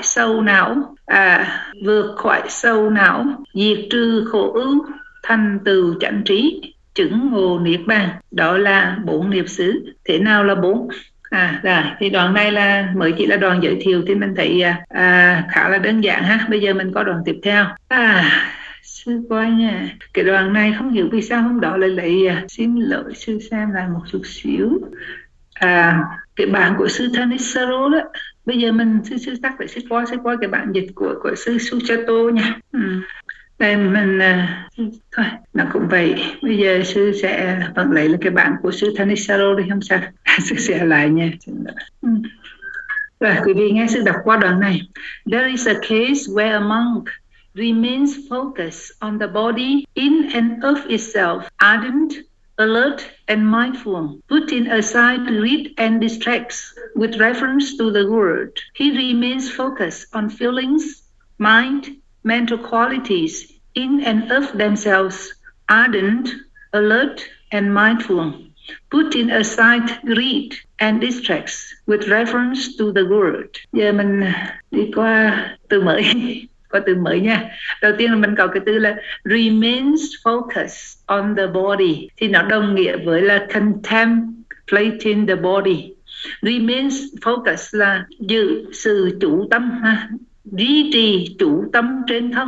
sâu não, diệt trừ khổ ưu, thành tựu chánh trí, chứng ngộ niết bàn. Đó là 4 niệm xứ. Thế nào là 4? Rồi, thì đoạn này là mới chỉ là đoạn giới thiệu thì mình thấy khá là đơn giản ha. Bây giờ mình có đoạn tiếp theo. Sư coi nha, cái đoạn này không hiểu vì sao hôm đó lại xin lỗi sư xem lại một chút xíu. Cái bản của sư Thanissaro đó, bây giờ mình sư chắc phải sẽ coi cái bản dịch của sư Suchato nha. Đây mình thôi nó cũng vậy. Bây giờ sư sẽ vẫn lấy là cái bản của sư Thanissaro đi, không sao. Sư sẽ lại nha. Rồi quý vị nghe sư đọc qua đoạn này. There is a case where a monk remains focused on the body in and of itself, ardent, alert and mindful, putting aside greed and distracts with reference to the word. He remains focused on feelings, mind, mental qualities in and of themselves, ardent, alert and mindful, putting aside greed and distracts with reference to the word. Giờ mình đi qua từ mới nha. Đầu tiên là mình có cái từ là remains focused on the body, thì nó đồng nghĩa với là contemplating the body. Remains focused là giữ sự chủ tâm, duy trì chủ tâm trên thân.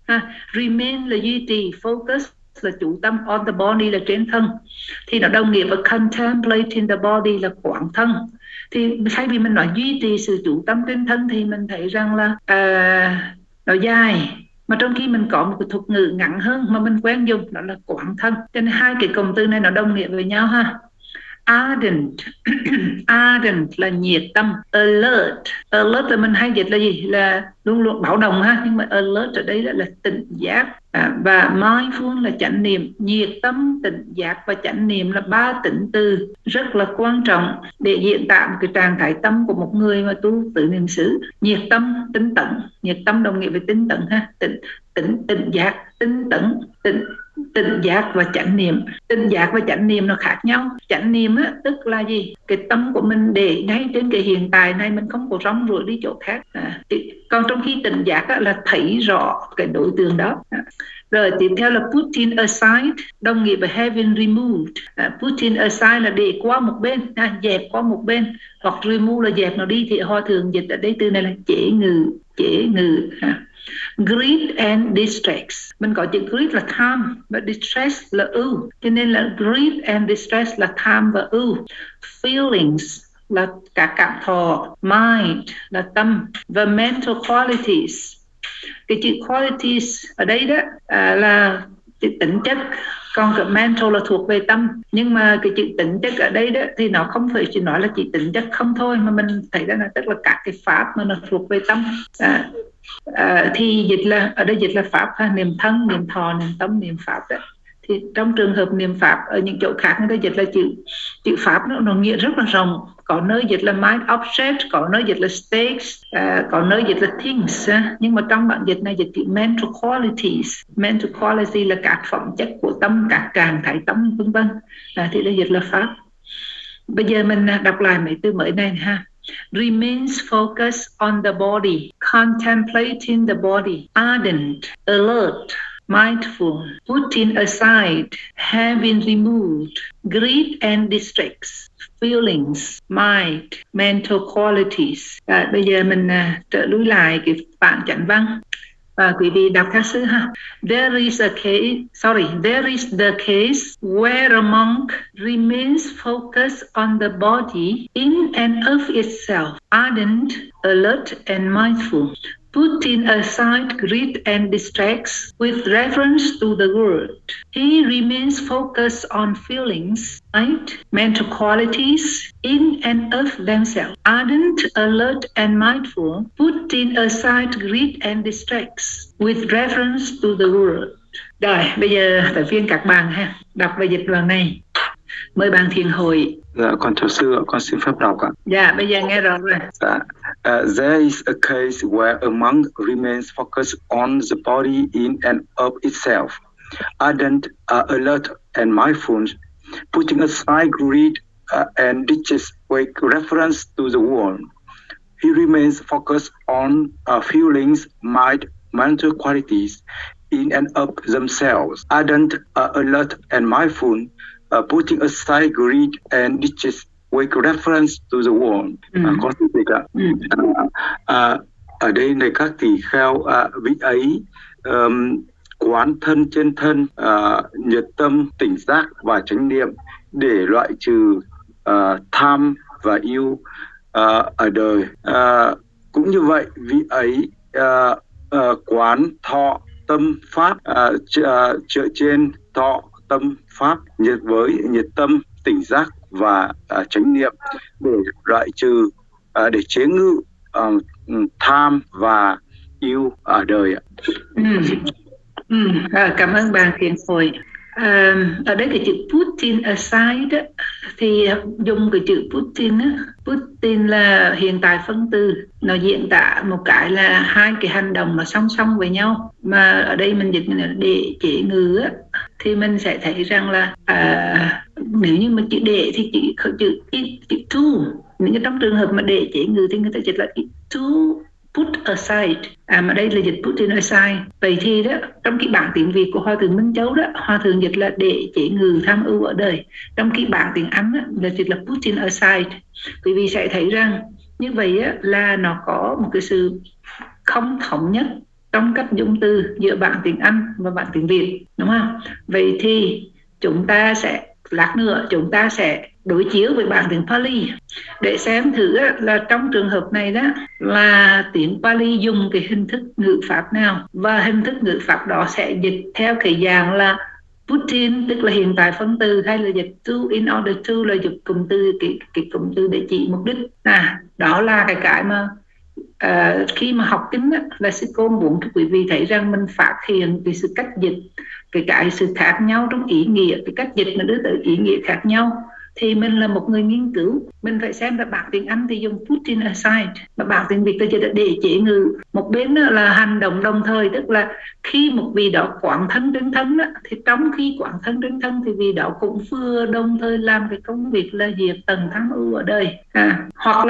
Remain là duy trì, focus là chủ tâm, on the body là trên thân, thì nó đồng nghĩa với contemplating the body là quán thân. Thì thay vì mình nói duy trì sự chủ tâm trên thân thì mình thấy rằng là nó dài, mà trong khi mình có một cái thuật ngữ ngắn hơn mà mình quen dùng, đó là quán thân. Cho nên hai cái cụm từ này nó đồng nghĩa với nhau ha. Ardent ardent là nhiệt tâm. Alert là mình hay dịch là gì, là luôn luôn báo động ha, nhưng mà alert ở đây là tỉnh giác. Và mindful là chánh niệm. Nhiệt tâm, tỉnh giác và chánh niệm là ba tính từ rất là quan trọng để diễn tả một cái trạng thái tâm của một người mà tu tự niệm xứ. Nhiệt tâm, tinh tấn. Nhiệt tâm đồng nghĩa với tinh tấn ha. Tỉnh giác, tinh tấn, tỉnh giác và chánh niệm. Tỉnh giác và chánh niệm nó khác nhau. Chánh niệm á, tức là gì? Cái tâm của mình để ngay trên cái hiện tại này, mình không có rong ruổi đi chỗ khác. Còn trong khi tỉnh giác á, là thấy rõ cái đối tượng đó. Rồi tiếp theo là putting aside, đồng nghĩa với having removed. Putting aside là để qua một bên, dẹp qua một bên, hoặc remove là dẹp nó đi, thì Hòa Thượng dịch ở đây từ này là chế ngự. Greed and distress. Mình có chữ greed là tham và distress là ưu, cho nên là greed and distress là tham và ưu. Feelings là cả cảm thọ, mind là tâm, và mental qualities. Cái chữ qualities ở đây đó là chữ tính chất, còn cái mental là thuộc về tâm. Nhưng mà cái chữ tính chất ở đây đó thì nó không phải chỉ nói là chỉ tính chất không thôi, mà mình thấy đó là tức là các cái pháp mà nó thuộc về tâm. Thì dịch là ở đây dịch là pháp ha, niệm thân, niệm thọ, niệm tâm, niệm pháp đó. Thì trong trường hợp niệm pháp ở những chỗ khác người ta dịch là chữ pháp nó nghĩa rất là rộng. Có nơi dịch là mind object, có nơi dịch là states, có nơi dịch là things. Nhưng mà trong bản dịch này dịch chữ mental qualities. Mental quality là các phẩm chất của tâm, các trạng thái tâm vân vân. Thì đây dịch là pháp. Bây giờ mình đọc lại mấy từ mới này ha. Remains focused on the body, contemplating the body, ardent, alert, mindful, putting aside, having removed, greed and distress, feelings, mind, mental qualities. Bây giờ mình trở lui lại cái bản chánh văn. Và quý vị đọc theo sư ha. There is the case where a monk remains focused on the body in and of itself, ardent, alert and mindful, putting aside greed and distress with reference to the world. He remains focused on feelings, mind, mental qualities in and of themselves, ardent, alert and mindful, putting aside greed and distress with reference to the world. Rồi, bây giờ tới phiên các bạn ha, đọc bài dịch đoạn này. Mời bạn Thiền Hội. Dạ, con chào sư ạ, con xin phép đọc ạ. Dạ, bây giờ nghe rõ rồi. Dạ. There is a case where a monk remains focused on the body in and of itself, ardent, alert and mindful, putting aside greed and ditches with reference to the world. He remains focused on feelings, mind, mental qualities in and of themselves, ardent, alert and mindful, putting aside greed and ditches with reference to the world. Có sự gì cả. Ở đây này các tỳ kheo vị ấy quán thân trên thân, nhiệt tâm, tỉnh giác và chánh niệm để loại trừ tham và yêu ở đời. Cũng như vậy, vị ấy quán thọ tâm pháp, dựa trên thọ tâm pháp với nhiệt tâm, tỉnh giác và chánh niệm để loại trừ, để chế ngự tham và yêu ở đời ạ. Cảm ơn bạn Thiền Hội. Ở đây cái chữ putting aside thì dùng cái chữ putting là hiện tại phân từ, nó diễn tả một cái là hai cái hành động nó song song với nhau, mà ở đây mình dịch là để chế ngự á, thì mình sẽ thấy rằng là nếu như mà chữ để thì chữ to, những trong trường hợp mà để chế ngự thì người ta dịch là to put aside, mà đây là dịch putting aside. Vậy thì đó, trong cái bản tiếng Việt của Hòa Thượng Minh Châu đó, Hòa Thượng dịch là để chế ngự tham ưu ở đời. Trong cái bản tiếng Anh đó, là dịch là putting aside. Quý vị sẽ thấy rằng như vậy á, là nó có một cái sự không thống nhất trong cách dùng từ giữa bản tiếng Anh và bản tiếng Việt, đúng không? Vậy thì chúng ta sẽ lát nữa chúng ta sẽ đối chiếu với bản tiếng Pali để xem thử là trong trường hợp này đó là tiếng Pali dùng cái hình thức ngữ pháp nào, và hình thức ngữ pháp đó sẽ dịch theo cái dạng là put in, tức là hiện tại phân từ, hay là dịch to, in order to là dịch cụm từ, cái cụm từ để chỉ mục đích. Đó là cái mà khi mà học kính là sư cô muốn cho quý vị thấy rằng mình phát hiện cái sự cách dịch, cái sự khác nhau trong ý nghĩa, cái cách dịch mà đưa tới ý nghĩa khác nhau. Thì mình là một người nghiên cứu, mình phải xem là bản tiếng Anh thì dùng put in aside, mà bản tiếng Việt là để chế ngữ. Một bên là hành động đồng thời, tức là khi một vị đó quán thân đến thân đó, thì trong khi quán thân đến thân thì vị đó cũng vừa đồng thời làm cái công việc là diệt tầng tham ưu ở đời, hoặc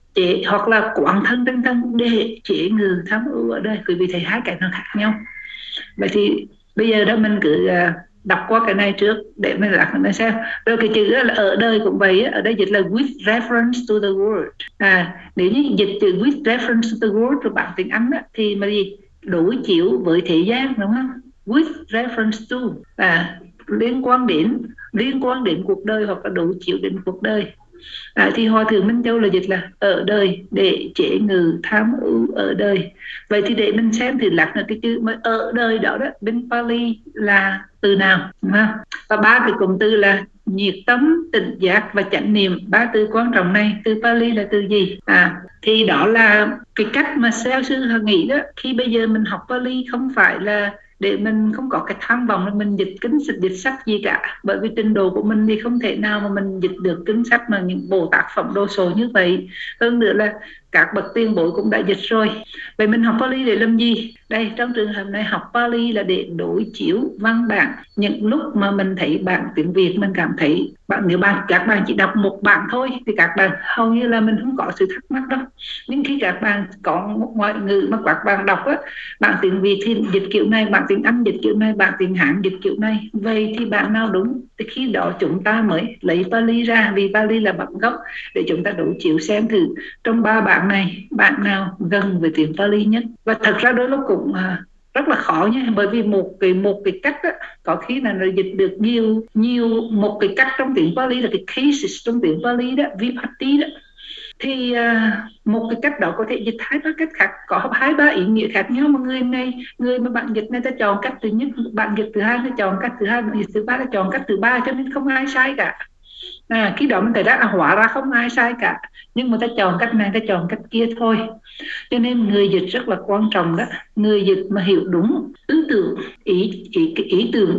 là quán thân đến thân để chế ngự tham ưu ở đây. Quý vị thấy hai cái nó khác nhau. Vậy thì bây giờ đó mình cứ đọc qua cái này trước để mình xem. Rồi cái chữ là ở đời cũng vậy, ở đây dịch là with reference to the word. Nếu như dịch chữ with reference to the word rồi bản tiếng Anh thì mà gì đối chiếu với thế gian, đúng không? With reference to liên quan đến cuộc đời, hoặc là đối chiếu đến cuộc đời. Thì Hòa Thượng Minh Châu là dịch là ở đời để chế ngự tham ưu ở đời. Vậy thì để mình xem thì lạc là cái chữ mà ở đời đó bên Pali là từ nào, đúng không? Và ba cái cụm từ là nhiệt tâm, tỉnh giác và chánh niệm. Ba từ quan trọng này từ Pali là từ gì? Thì đó là cái cách mà theo sư nghĩ đó, khi bây giờ mình học Pali không phải là để mình không có cái tham vọng là mình dịch kinh dịch sách gì cả, bởi vì trình độ của mình thì không thể nào mà mình dịch được kinh sách mà những bộ tác phẩm đồ sộ như vậy. Hơn nữa là các bậc tiền bối cũng đã dịch rồi. Vậy mình học Pali để làm gì? Đây, trong trường hợp này học Pali là để đối chiếu văn bản. Những lúc mà mình thấy bản tiếng Việt mình cảm thấy nếu các bạn chỉ đọc một bản thôi thì các bạn hầu như là mình không có sự thắc mắc đâu. Nhưng khi các bạn có một ngoại ngữ mà các bạn đọc bản tiếng Việt thì dịch kiểu này, bản tiếng Anh dịch kiểu này, bản tiếng Hán dịch kiểu này. Vậy thì bản nào đúng thì khi đó chúng ta mới lấy Pali ra, vì Pali là bản gốc, để chúng ta đối chiếu xem thử trong ba bản này bạn nào gần với tiếng Pali nhất. Và thật ra đôi lúc cũng rất là khó nhé, bởi vì một cái cách có khi là nó dịch được nhiều một cái cách trong tiếng Pali là cái cases trong tiếng Pali đó, vipatti đó, thì một cái cách đó có thể dịch 2-3 cách khác, có 2-3 ý nghĩa khác nhau, mà người mà bạn dịch này ta chọn cách thứ nhất, bạn dịch thứ hai ta chọn cách thứ hai, bạn dịch thứ ba ta chọn cách thứ ba, cho nên không ai sai cả. Khi đó mình thấy đã hóa ra không ai sai cả, nhưng mà ta chọn cách này ta chọn cách kia thôi. Cho nên người dịch rất là quan trọng đó. Người dịch mà hiểu đúng ý tưởng, ý tưởng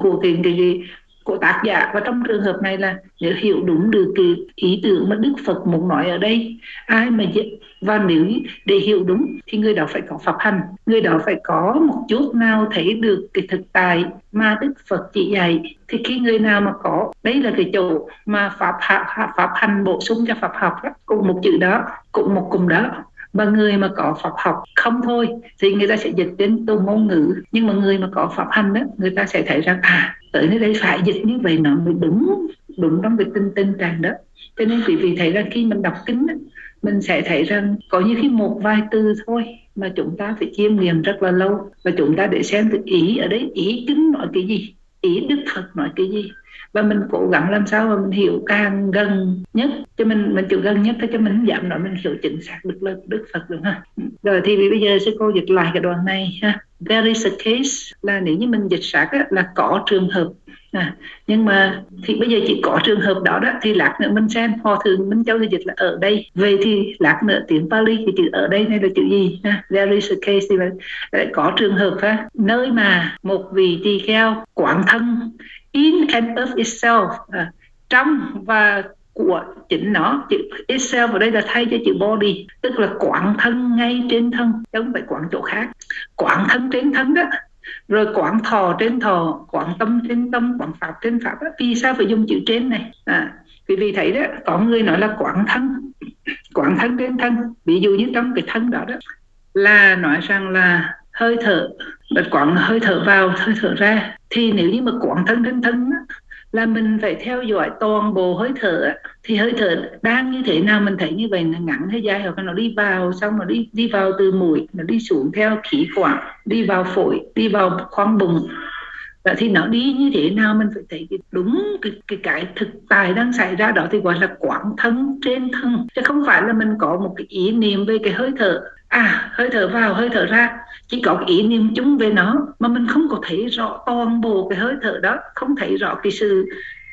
của tác giả, và trong trường hợp này là nếu hiểu đúng được cái ý tưởng mà Đức Phật muốn nói ở đây, ai mà dịch, và nếu để hiểu đúng thì người đó phải có pháp hành, người đó phải có một chút nào thấy được cái thực tại mà Đức Phật chỉ dạy. Thì khi người nào mà có, đây là cái chỗ mà pháp hành bổ sung cho pháp học đó, cùng một chữ đó, cùng một cụm đó. Và người mà có pháp học không thôi thì người ta sẽ dịch đến từ ngôn ngữ, nhưng mà người mà có pháp hành đó, người ta sẽ thấy rằng tới nơi đây phải dịch như vậy nó mới đúng trong cái tình trạng đó. Cho nên quý vị thấy rằng khi mình đọc kinh đó, mình sẽ thấy rằng có như khi một vài từ thôi mà chúng ta phải chiêm nghiệm rất là lâu, và chúng ta để xem từ ý ở đấy, ý kinh nói cái gì, ý Đức Phật nói cái gì, và mình cố gắng làm sao mà mình hiểu càng gần nhất, cho mình chịu gần nhất cho mình giảm nói mình hiểu chính xác được lời Đức Phật được ha. Rồi thì bây giờ sư cô dịch lại cái đoạn này ha. There is a case là nếu như mình dịch sát là có trường hợp, nhưng mà thì bây giờ chỉ có trường hợp đó thì lát nữa mình xem Hòa Thượng Minh Châu thì dịch là ở đây. Về thì lát nữa tiếng Pali thì chữ ở đây này là chữ gì ha? There is a case thì lại có trường hợp nơi mà một vị tỳ kheo quán thân in and of itself, trong và của chính nó. Chữ itself ở đây là thay cho chữ body, tức là quán thân ngay trên thân, chứ không phải quán chỗ khác. Quán thân trên thân đó, rồi quán thọ trên thọ, quán tâm trên tâm, quán pháp trên pháp đó. Vì sao phải dùng chữ trên này? Vì thấy đó, có người nói là quán thân trên thân. Ví dụ như trong cái thân đó là nói rằng là hơi thở, quán hơi thở vào, hơi thở ra. Thì nếu như mà quán thân trên thân đó, là mình phải theo dõi toàn bộ hơi thở. Thì hơi thở đang như thế nào mình thấy như vậy là ngắn hay dài, hoặc là nó đi vào xong nó đi vào từ mũi, nó đi xuống theo khí quản, đi vào phổi, đi vào khoang bụng. Và thì nó đi như thế nào mình phải thấy đúng cái thực tại đang xảy ra đó, thì gọi là quán thân trên thân, chứ không phải là mình có một cái ý niệm về cái hơi thở, hơi thở vào hơi thở ra, chỉ có cái ý niệm chung về nó mà mình không có thấy rõ toàn bộ cái hơi thở đó, không thấy rõ cái sự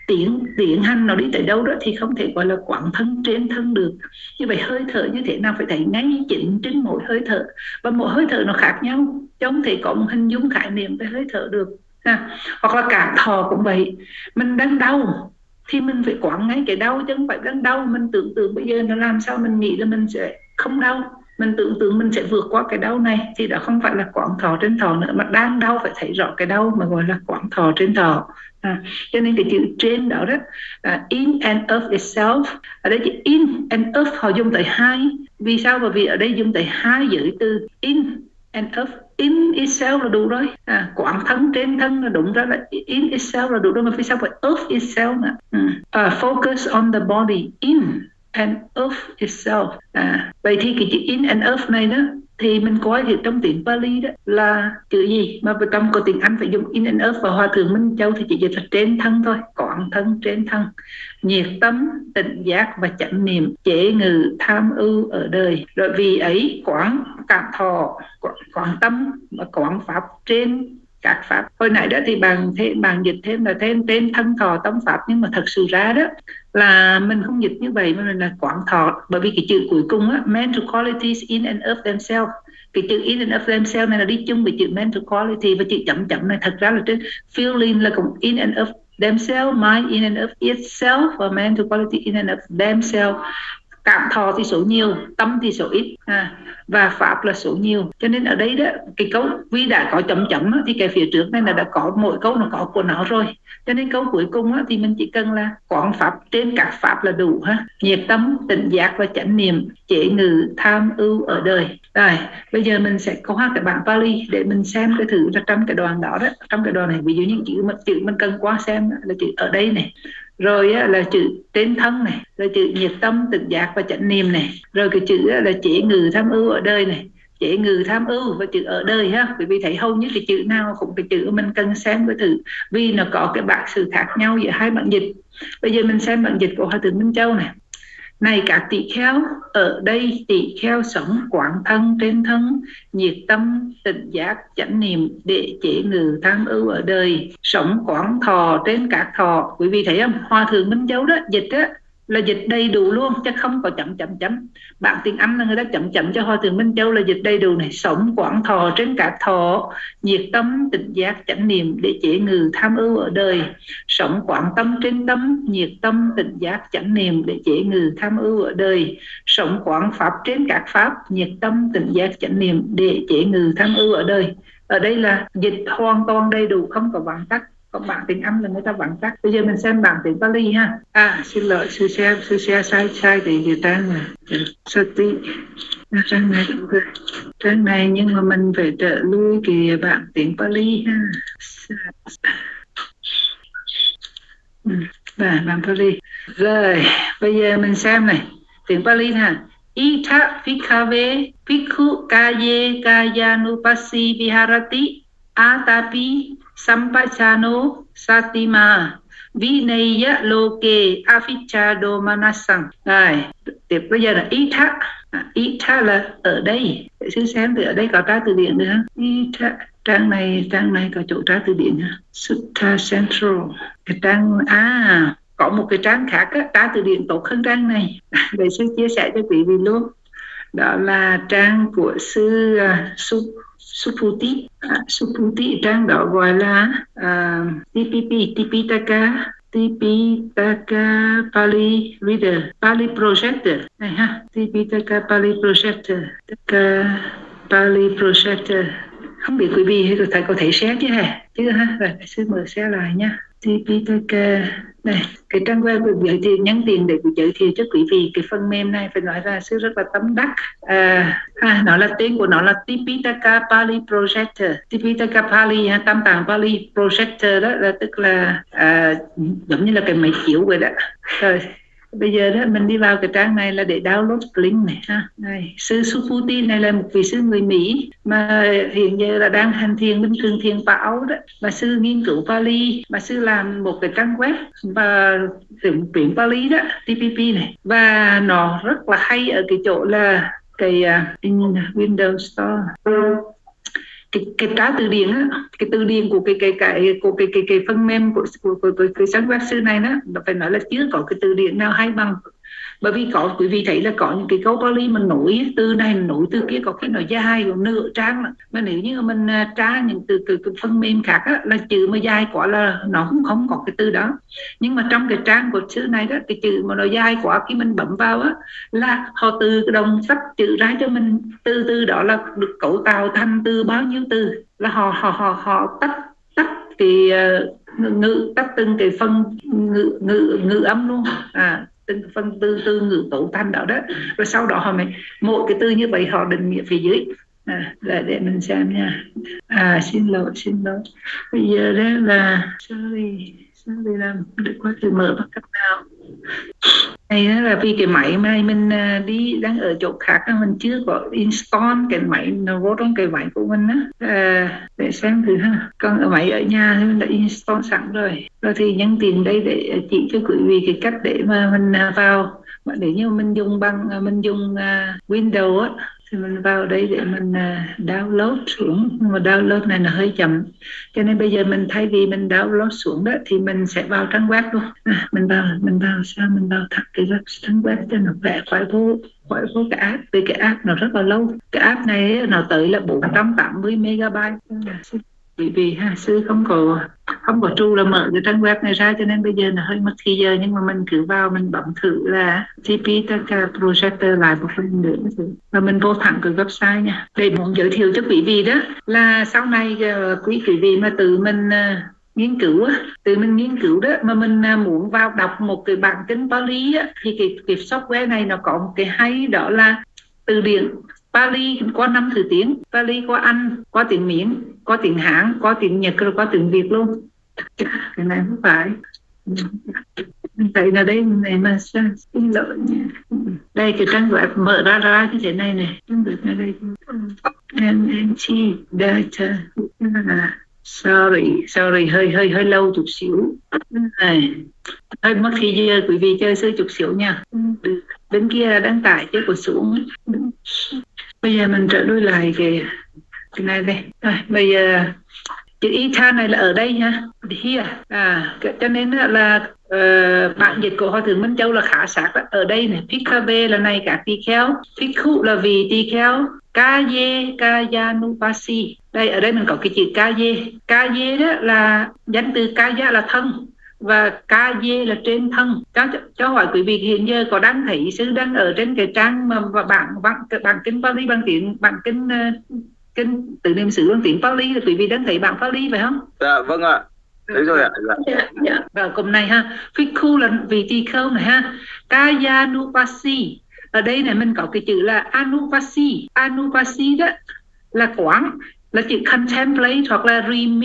tiến hành nó đi tới đâu đó, thì không thể gọi là quán thân trên thân được. Như vậy hơi thở như thế nào phải thấy ngay chính trên mỗi hơi thở, và mỗi hơi thở nó khác nhau, chứ không thể có một hình dung khái niệm về hơi thở được. Hoặc là cảm thọ cũng vậy, mình đang đau thì mình phải quán ngay cái đau, chứ không phải đang đau mình tưởng tượng bây giờ nó làm sao mình nghĩ là mình sẽ không đau, mình tưởng tượng mình sẽ vượt qua cái đau này, thì đó không phải là quán thọ trên thọ nữa, mà đang đau phải thấy rõ cái đau mà gọi là quán thọ trên thọ. Cho nên cái chữ trên đó in and of itself, ở đây chữ in and of họ dùng tới hai. Vì sao? Bởi vì ở đây dùng tới hai giới từ in and of. In itself là đủ rồi, quán thân trên thân là đúng ra là in itself là đủ rồi, mà vì sao phải of itself nữa? Focus on the body, in and of itself. Vậy thì cái chữ in and of này đó thì mình coi thì trong tiếng Pali đó là chữ gì, mà trong có tiếng Anh phải dùng in and of, và Hòa Thượng Minh Châu thì chỉ dịch là trên thân thôi, quán thân trên thân, nhiệt tâm tỉnh giác và chánh niệm, chế ngự tham ưu ở đời. Rồi vì ấy quán cảm thọ, quán tâm và quán pháp trên các pháp. Hồi nãy đó thì bạn dịch thêm là thêm trên thân thọ tâm pháp, nhưng mà thật sự ra đó là mình không dịch như vậy, mà mình là quán thọ, bởi vì cái chữ cuối cùng á, mental qualities in and of themselves, cái chữ in and of themselves này là đi chung với chữ mental quality, và chữ chấm chấm này thật ra là trên feeling là cũng in and of themselves, mind in and of itself, và mental quality in and of themselves. Cảm thọ thì số nhiều, tâm thì số ít, và pháp là số nhiều. Cho nên ở đây đó, cái câu vì đã có chấm chấm thì cái phía trước này là đã có mỗi câu nó có của nó rồi. Cho nên câu cuối cùng thì mình chỉ cần là quán pháp trên các pháp là đủ ha. Nhiệt tâm, tỉnh giác và chánh niệm, chế ngự tham ưu ở đời. Rồi, bây giờ mình sẽ qua cái bản Pali để mình xem cái thử là trong cái đoạn đó, trong cái đoạn này ví dụ những chữ mình cần qua xem là chữ ở đây này. Rồi là chữ trên thân này, rồi chữ nhiệt tâm, tỉnh giác và chánh niệm này, rồi cái chữ là chế ngự tham ưu ở đời này, chế ngự tham ưu và chữ ở đời ha. Bởi vì thấy hầu như cái chữ nào cũng cái chữ mình cần xem cái thử, vì nó có cái bạc sự khác nhau giữa hai bản dịch. Bây giờ mình xem bản dịch của Hòa Thượng Minh Châu này. Này các tỷ kheo, ở đây tỷ kheo sống quán thân trên thân, nhiệt tâm, tỉnh giác, chánh niệm để chế ngự tham ưu ở đời, sống quán thọ trên các thọ. Quý vị thấy không? Hòa Thượng Minh Châu đó, dịch á là dịch đầy đủ luôn, chứ không có chấm chấm chấm. Bạn tiếng Anh là người ta chấm chấm cho Hòa Thượng Minh Châu là dịch đầy đủ này, sống quán thọ trên các thọ, nhiệt tâm, tỉnh giác, chánh niệm để chế ngự tham ưu ở đời, sống quán tâm trên tâm, nhiệt tâm, tỉnh giác, chánh niệm để chế ngự tham ưu ở đời, sống quán pháp trên các pháp, nhiệt tâm, tỉnh giác, chánh niệm để chế ngự tham ưu ở đời. Ở đây là dịch hoàn toàn đầy đủ, không có vắn tắt. Còn bản tiếng Anh là người ta vắn tắt. Bây giờ mình xem bản tiếng Pali ha. Xin lỗi, sư xe sai cái trang này. Sati. Trang này nhưng mà mình phải trợ lui cái bản tiếng Pali ha. Bản Pali. Rồi, bây giờ mình xem này. Tiếng Pali ha. Ita Phikave Phikhu Kaye Kayanupasi Viharati Atapi Sampachano Satima Vinaya Loke Afichado Manasang. Rồi, tiếp bây giờ là Ita là ở đây. Để sư xem thì ở đây có tra từ điển nữa. Ita, trang này có chỗ tra từ điển nha. Sutta Central. Cái trang có một cái trang khác á, tra từ điển tốt hơn trang này. Để sư chia sẻ cho quý vị luôn. Đó là trang của sư Suputi, trang đó gọi là Tipitaka Pali Reader, Pali Projector này ha, Tipitaka Pali Projector, Pali Projector. Không biết quý vị thầy có thể share chứ ha, rồi sư mở share lại nha. Tipitaka Này, cái trang web của giới thiệu nhắn tiền để giới thiệu cho quý vị cái phần mềm này, phải nói ra sư rất là tâm đắc. Nó là tên của nó là Tipitaka Pali Projector. Tipitaka Pali, Tam Tạng Pali Projector đó là tức là giống như là cái máy chiếu vậy đó. Rồi bây giờ đó mình đi vào cái trang này là để download link này ha. Này, sư Suputi này là một vị sư người Mỹ mà hiện giờ là đang hành thiền bên Thường Thiền Bảo đó, mà sư nghiên cứu Pali, mà sư làm một cái trang web và tuyển Pali đó, TPP này, và nó rất là hay ở cái chỗ là cái in Windows Store. Cái tra từ điển á, cái từ điển của cái phần mềm của cái trang web sư này đó, phải nói là chưa có cái từ điển nào hay bằng. Bởi vì quý vị thấy là có những cái câu Pali mình nối từ này nối từ kia, có khi nó dài còn nửa trang lắm. Mà nếu như mình tra những từ cái phần mềm khác á, là chữ mà dài quá là nó cũng không có cái từ đó. Nhưng mà trong cái trang của chữ này đó, cái chữ mà nó dài quá khi mình bấm vào á, là họ từ cái đồng tách chữ ra cho mình, từ đó là được cấu tạo thành từ bao nhiêu từ, là họ tách cái ngữ, tách từng cái phần ngữ âm luôn, từng phần từ ngữ cấu thành đó đó, rồi sau đó họ mới mỗi cái từ như vậy họ định nghĩa phía dưới. Để mình xem nha. Xin lỗi bây giờ đó là sorry làm được quá từ mở bằng cách nào này. Đó là vì cái máy mà mình đang ở chỗ khác, mình chưa có install cái máy nó vô trong cái máy của mình á. Để xem thử ha. Còn ở máy ở nhà thì mình đã install sẵn rồi thì nhân tiền đây để chỉ cho quý vị cái cách để mà mình vào. Mà nếu như mình dùng Windows á, thì mình vào đây để mình download xuống, nhưng mà download này nó hơi chậm, cho nên bây giờ mình thay vì mình download xuống đó thì mình sẽ vào trang web luôn. Mình vào thật cái trang web cho nó vẽ, khỏi vô cái app, vì cái app nó rất là lâu. Cái app này nó tới là 480 megabyte. Bởi vì sư không có tru là mở cái trang web này ra, cho nên bây giờ nó hơi mất thời giờ, nhưng mà mình cứ vào mình bấm thử là Tipitaka Projector lại một lần nữa và mình vô thẳng cái website nha. Để muốn giới thiệu cho quý vị đó là sau này quý vị mà tự mình nghiên cứu đó, mà mình muốn vào đọc một cái bản kinh Pali á, thì cái software này nó có một cái hay, đó là từ điển Pali qua 5 thứ tiếng, Pali qua Anh, qua tiếng Miến, qua tiếng Hán, qua tiếng Nhật, rồi qua tiếng Việt luôn. Cái này không phải. Thấy là đây này mà xin lỗi nha. Đây cái trang web mở ra như thế này này. Đây. MNT data. Sorry, hơi lâu chút xíu. Này. Hơi mất thời giờ, quý vị chơi sư chút xíu nha. Bên kia đăng tải chứ có xuống. Bây giờ mình trở đôi lại cái này đây. Rồi, bây giờ chữ Itha này là ở đây ha, here. Cho nên là bản dịch của Hòa Thượng Minh Châu là khá sát đó. Ở đây này, Phikkhave là này các tỳ kheo, Phikhu là vì tỳ kheo, Kaye Kayanupasi. Đây, ở đây mình có cái chữ Kaye đó là danh từ Kaya là thân, và Kaye là trên thân. Cho hỏi quý vị hiện giờ có đang thấy sư đang ở trên cái trang mà bản kinh Pali, bản kinh tự niệm xứ bằng tiếng Pali, là quý vị đang thấy bản Pali phải không? Dạ vâng ạ. Thế rồi ạ. Dạ. Và cùng này ha, Phikhu là vị tỳ kheo này ha, Kayanupasi. Ở đây này mình có cái chữ là Anupasi đó là quán, là chữ contemplate hoặc là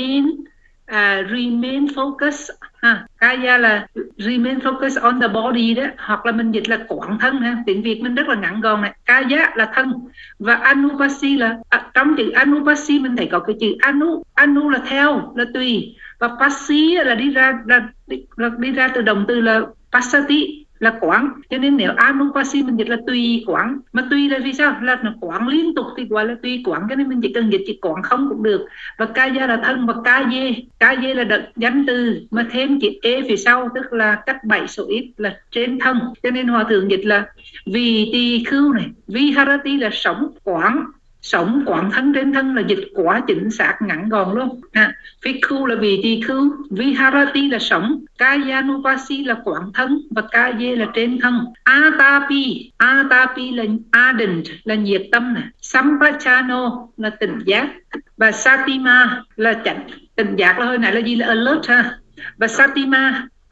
remain focus ha. Kaya là remain focus on the body đó, hoặc là mình dịch là quán thân ha. Tiếng Việt mình rất là ngắn gọn này. Kaya là thân, và Anupasi là trong chữ Anupasi mình thấy có cái chữ anu là theo, là tùy, và pasi là đi ra từ động từ là pasati là quán. Cho nên nếu Anupasi mình dịch là tùy quán, mà tùy là vì sao? Là nó quán liên tục thì gọi là tùy quán, cho nên mình chỉ cần dịch chỉ quán không cũng được. Và Kaya là thân, và Kaye là danh từ mà thêm chữ e phía sau, tức là cách 7 số ít là trên thân. Cho nên Hòa Thượng dịch là vì tỳ khưu này, Viharati là sống quán thân trên thân, là dịch quá chính xác ngắn gọn luôn. Phikhu là vì tỳ khưu, Viharati là sống, Kayanupasi là quán thân, và Kaye là trên thân. Atapi là ardent, là nhiệt tâm này. Sampachano là tỉnh giác, và Satima là tỉnh giác là hồi nãy là gì, là alert ha. Và Satima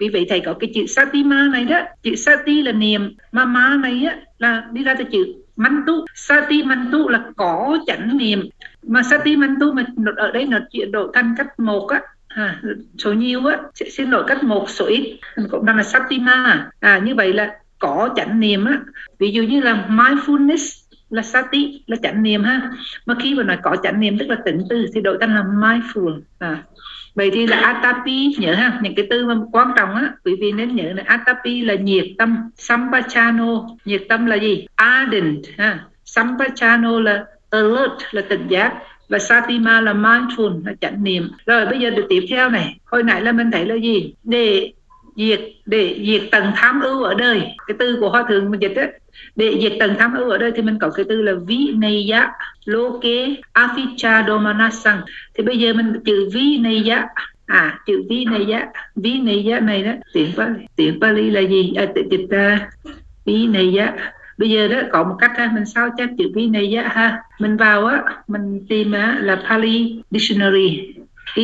Vì vậy thầy có cái chữ Satima này đó. Chữ Sati là niệm, mà ma này á là đi ra từ chữ Mantu. Sati Mantu là có chánh niệm. Mà Sati Mantu mà ở đây nó chuyển đổi thành cách một á, số nhiều á sẽ xin lỗi cách một, số ít cũng đang là Satima. Như vậy là có chánh niệm á. Ví dụ như là mindfulness là sati, là chánh niệm ha. Mà khi mà nói có chánh niệm tức là tĩnh tư thì đổi thành là mindful. Vậy thì là Atapi, nhớ ha, những cái từ mà quan trọng á, quý vị nên nhớ là Atapi là nhiệt tâm, Sampachano, nhiệt tâm là gì? Ardent ha. Sampachano là alert, là tỉnh giác, và Satima là mindful, là chánh niệm. Rồi bây giờ được tiếp theo này, hồi nãy là mình thấy là gì? Để diệt tầng tham ưu ở đời. Cái từ của Hòa Thượng mình dịch á, để diệt tầng tham ưu ở đây thì mình có cái từ là Vinaya Loke Avichadomanasang. Thì bây giờ mình chữ Vinaya, chữ Vinaya này đó, tiếng Pali là gì? Dịch ra Vinaya. Bây giờ đó có một cách ha, mình sao chép chữ Vinaya ha. Mình vào á, mình tìm là Pali Dictionary,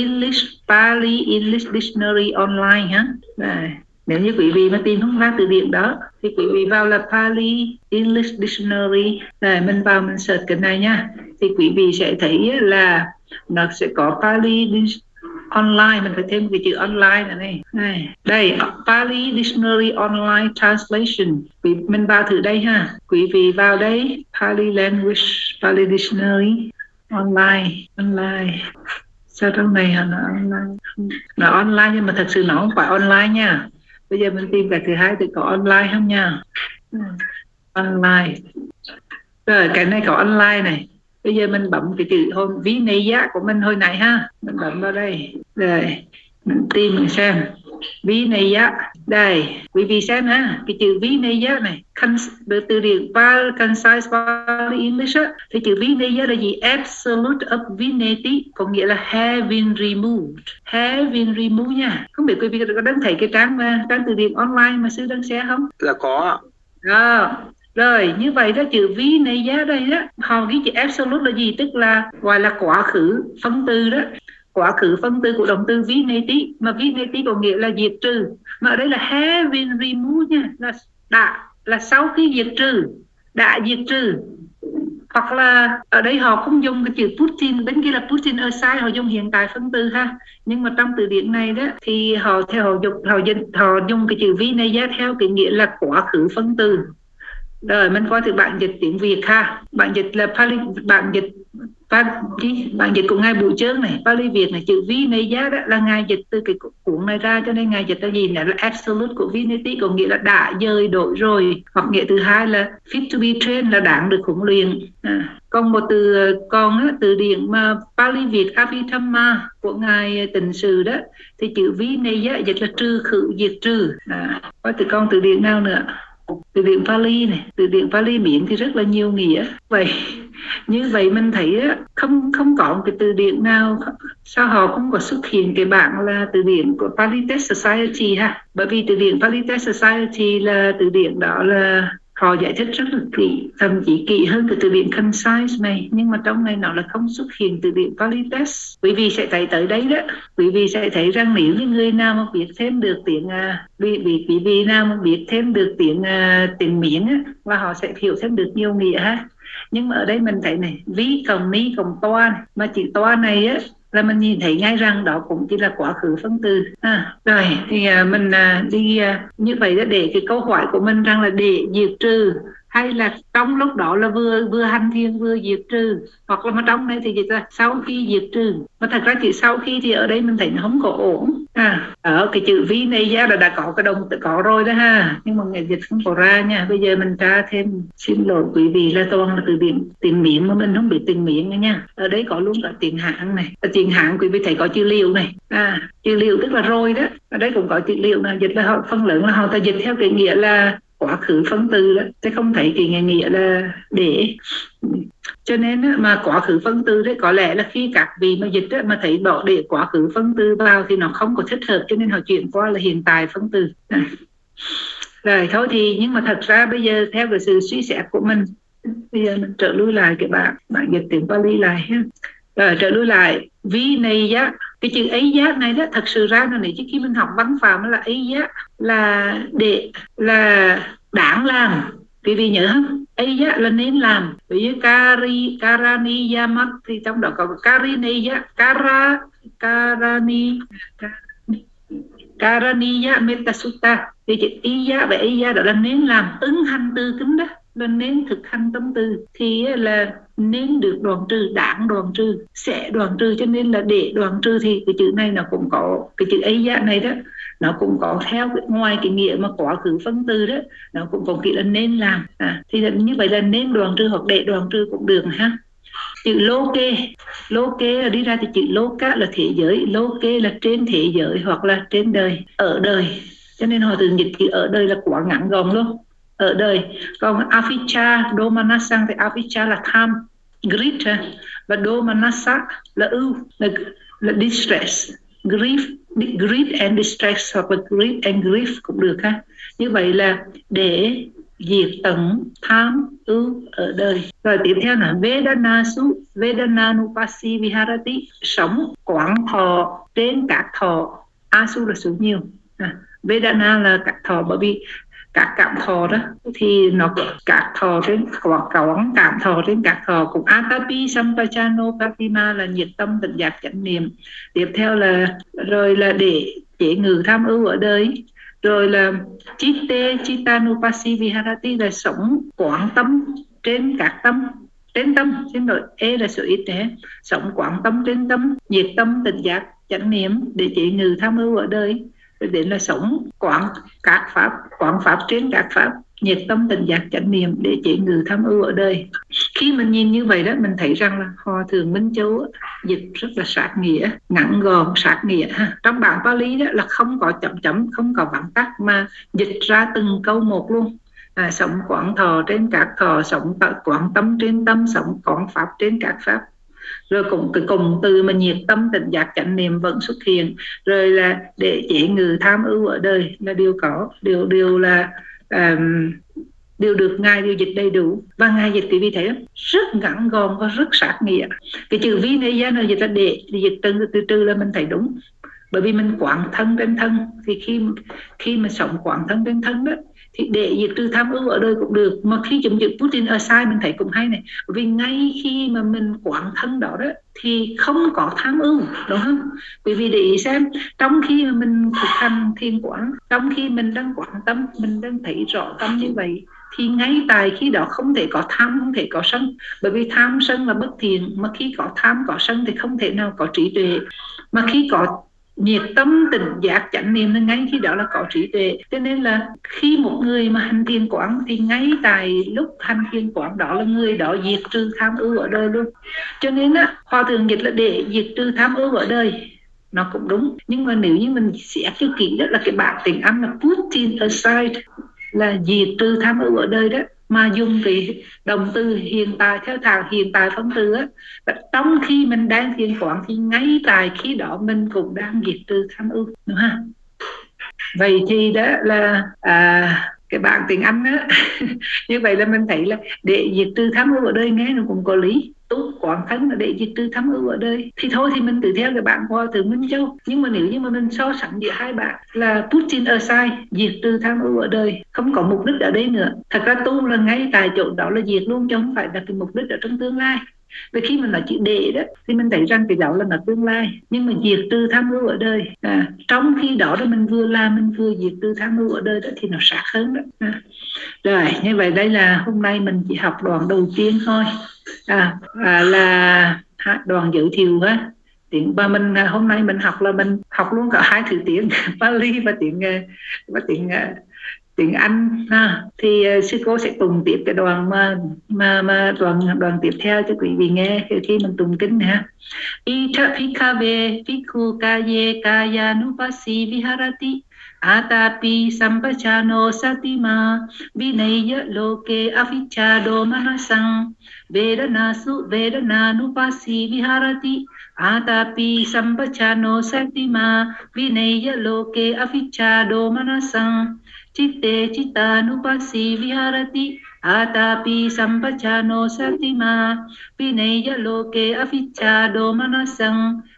Pali English Dictionary online ha. Nếu như quý vị mà tìm không ra từ điển đó thì quý vị vào là Pali English Dictionary. Mình vào mình search cái này nha, thì quý vị sẽ thấy là nó sẽ có Pali online. Mình phải thêm cái chữ online này. Đây, Pali Dictionary Online Translation. Mình vào thử đây ha. Quý vị vào đây, Pali Language, Pali Dictionary Online. Sao trong này hả? Nó online nhưng mà thật sự nó không phải online nha. Bây giờ mình tìm cái thứ hai thì có online không nha? Online. Rồi cái này có online này. Bây giờ mình bấm cái chữ Vinaya của mình hồi nãy ha. Mình bấm vào đây. Rồi mình tìm mình xem Vinaya. Đây, quý vị xem ha. Cái chữ Vinaya này, từ điển Concise Pali English á, thì chữ Vinaya là gì? Absolute of Vineti, có nghĩa là having removed. Having removed nha. Không biết quý vị có đang thấy cái trang từ điển online mà sư đang share không? Là có. Rồi, như vậy đó, chữ Vinaya đây đó, họ ghi chữ absolute là gì? Tức là gọi là quá khứ phân từ đó. Quá khứ phân từ của động từ Vineti, mà Vineti có nghĩa là diệt trừ. Mà ở đây là having removed nha, là sau khi diệt trừ, đã diệt trừ. Hoặc là ở đây họ không dùng cái chữ Putin, bên kia là Putin aside, họ dùng hiện tại phân từ ha. Nhưng mà trong từ điển này đó thì họ dùng cái chữ Vinaya theo cái nghĩa là quá khứ phân từ. Rồi mình coi từ bản dịch tiếng Việt ha. Bản dịch là Pali, bản dịch của ngài Bùi Chơn này, Pali Việt này, chữ Vinaya đó là ngài dịch từ cái cuốn này ra, cho nên ngài dịch là gì? Là absolute của Vineti, có nghĩa là đã dời đổi rồi. Hoặc nghĩa thứ hai là fit to be trained, là đáng được huấn luyện. Còn một từ điển mà Pali Việt Abhidhamma của ngài Tịnh Sự đó thì chữ Vinaya dịch là trừ khử, diệt trừ. Coi từ con từ điển nào nữa? Từ điển Pali này, từ điển Pali miệng thì rất là nhiều nghĩa. Như vậy mình thấy không có một cái từ điển nào, sao họ không có xuất hiện cái bảng là từ điển của Pali Text Society ha. Bởi vì từ điển Pali Text Society là từ điển đó là họ giải thích rất là kỹ, thậm chí kỹ hơn cái từ điển Concise này. Nhưng mà trong này nó là không xuất hiện từ điển Pali Text. Quý vị sẽ thấy tới đấy đó, quý vị sẽ thấy rằng nếu như người nào mà biết thêm được tiếng quý vị nào mà biết thêm được tiếng Miến á, và họ sẽ hiểu thêm được nhiều nghĩa ha. Nhưng mà ở đây mình thấy này, ví cộng ni cộng toa này. Mà chữ toa này á là mình nhìn thấy ngay rằng đó cũng chỉ là quá khứ phân từ. Rồi thì mình đi như vậy đó, để cái câu hỏi của mình rằng là để diệt trừ, hay là trong lúc đó là vừa hành thiền vừa diệt trừ, hoặc là mà trong này thì dịch là sau khi diệt trừ. Mà thật ra chữ sau khi thì ở đây mình thấy nó không có ổn. Ở cái chữ vi này ra là đã có cái đồng có rồi đó ha, nhưng mà ngày dịch không có ra nha. Bây giờ mình tra thêm, xin lỗi quý vị là toàn là từ điển tiếng Miến mà mình không biết tiếng Miến nữa nha. Ở đây có luôn cả tiếng Hán này. Ở tiếng Hán quý vị thấy có chữ liệu này, chữ liệu tức là rồi đó. Ở đây cũng có chữ liệu nào dịch là họ phân lớn là họ ta dịch theo cái nghĩa là quá khứ phân từ đó, chứ không thấy cái nghĩa là để. Cho nên mà quá khứ phân từ đấy có lẽ là khi các vị mà dịch đó, mà thấy bỏ để quá khứ phân từ vào thì nó không có thích hợp, cho nên họ chuyển qua là hiện tại phân từ. Rồi thôi thì, nhưng mà thật ra bây giờ theo cái sự suy xét của mình, bây giờ mình trở lui lại cái bạn dịch tiếng Pali lại ha. Rồi trở lui lại Vinaya Cái chữ ấy giá này đó thật sự ra là nếu chứ khi mình học văn phạm là ấy giá là để là đáng làm. Vì nhớ không? Ấy giá là nên làm. Ví dụ karani yamat thì trong đó có kariniya karaniya metasutta. Thì chữ ý giá và ý giá đó là nên làm, ứng hành tư kính đó, là nên thực hành tâm tư thì là nên được đoạn trừ, đáng đoạn trừ, sẽ đoạn trừ. Cho nên là để đoạn trừ thì cái chữ này nó cũng có, cái chữ ấy giá này đó nó cũng có theo ngoài cái nghĩa mà quá khứ phân từ đó, nó cũng có nghĩa là nên làm. Thì như vậy là nên đoạn trừ hoặc để đoạn trừ cũng được ha. Chữ loke là đi ra thì chữ loka là thế giới, loke là trên thế giới hoặc là trên đời, ở đời. Cho nên họ thường dịch chữ ở đời là quá ngắn gọn luôn, ở đời. Còn avijja domanasang thì avijja là tham, greed, và domanasa là ưu, là distress, greed and distress hoặc là greed and grief cũng được ha. Như vậy là để diệt tận tham ưu ở đời. Rồi tiếp theo là Vedananupasi Viharati, sống quán thọ trên các thọ. Asu là số nhiều, Vedana là các thọ, bởi vì các cảm thọ đó thì nó các thọ trên quán cảm thọ trên các thọ. Cũng Atapi Sampachano Pratima là nhiệt tâm tỉnh giác chánh niệm. Tiếp theo là rồi là để chế ngự tham ưu ở đời. Rồi là Chittanupasi Viharati là sống quán tâm trên các tâm, trên tâm, xin lỗi, là số ít đấy. Sống quán tâm trên tâm, nhiệt tâm tỉnh giác chánh niệm để chế ngự tham ưu ở đời. Rồi đến là sống quán các pháp, quán pháp trên các pháp, nhiệt tâm tỉnh giác chánh niệm để chế ngự tham ưu ở đời. Khi mình nhìn như vậy đó, mình thấy rằng là Hòa Thượng Minh Châu dịch rất là sát nghĩa, ngắn gọn sát nghĩa ha. Trong bản Pali đó là không có chấm chấm, không có vắn tắt, mà dịch ra từng câu một luôn. Sống quán thọ trên các thọ, sống quán tâm trên tâm, sống quán pháp trên các pháp. Rồi cũng cái cùng từ mà nhiệt tâm tỉnh giác chánh niệm vẫn xuất hiện. Rồi là để chế ngự tham ưu ở đời là điều có, điều là đều được Ngài điều dịch đầy đủ. Và Ngài dịch quý vị thấy rất ngắn gọn và rất sát nghĩa. Cái chữ vi này giá là dịch là để dịch từ từ là mình thấy đúng. Bởi vì mình quán thân trên thân, thì khi mà sống quán thân trên thân đó thì để diệt trừ tham ưu ở đời cũng được. Mà khi chấm chữ Putin aside mình thấy cũng hay này, bởi vì ngay khi mà mình quán thân đó thì không có tham ưu, đúng không? Bởi vì để ý xem, trong khi mà mình thực hành thiền quán, trong khi mình đang quán tâm, mình đang thấy rõ tâm như vậy, thì ngay tại khi đó không thể có tham, không thể có sân. Bởi vì tham sân là bất thiện, mà khi có tham có sân thì không thể nào có trí tuệ. Mà khi có nhiệt tâm tỉnh giác chánh niệm thì ngay khi đó là có trí tuệ. Cho nên là khi một người mà hành thiền quán thì ngay tại lúc hành thiền quán đó là người đó diệt trừ tham ưu ở đời luôn. Cho nên Hòa Thượng dịch là để diệt trừ tham ưu ở đời, nó cũng đúng. Nhưng mà nếu như mình xét cho kỹ đó là cái bản tiếng Anh là putting aside, là diệt trừ tham ưu ở đời đó, mà dùng cái động từ hiện tại theo thằng hiện tại phân từ á. Và trong khi mình đang thiền quán thì ngay tại khi đó mình cũng đang diệt trừ tham ưu, đúng không? Vậy thì đó là cái bản tiếng Anh á. Như vậy là mình thấy là để diệt trừ tham ưu ở đây nghe nó cũng có lý. Tu quán thân là để diệt trừ tham ưu ở đây, thì thôi thì mình tự theo cái bản Hòa Thượng Minh Châu. Nhưng mà nếu như mà mình so sánh giữa hai bạn là Putin aside, diệt trừ tham ưu ở đời, không có mục đích ở đây nữa. Thật ra tu là ngay tại chỗ đó là diệt luôn, chứ không phải là cái mục đích ở trong tương lai. Vì khi mình nói chữ để đó thì mình thấy rằng cái đó là tương lai, nhưng mà diệt trừ tham ưu ở đời, trong khi đó mình vừa làm mình vừa diệt trừ tham ưu ở đời đó thì nó sát hơn đó. Rồi như vậy đây là hôm nay mình chỉ học đoạn đầu tiên thôi, là đoạn giới thiệu ha. Tiếng và mình hôm nay mình học là mình học luôn cả hai thứ tiếng Pali và tiếng Anh ha. Thì sư cô sẽ tụng tiếp cái đoạn mà đoạn tiếp theo cho quý vị nghe khi mình tụng kinh ha. Ita phikave phikhu kaye kayanupasi viharati atapi sampachano satima vinaya loke avichado manasang vedanasu vedananupasi viharati atapi sampachano satima vinaya loke avichado manasang Chitte chittanupasi viharati atapi sampachano satima vinaya loke avichado manasang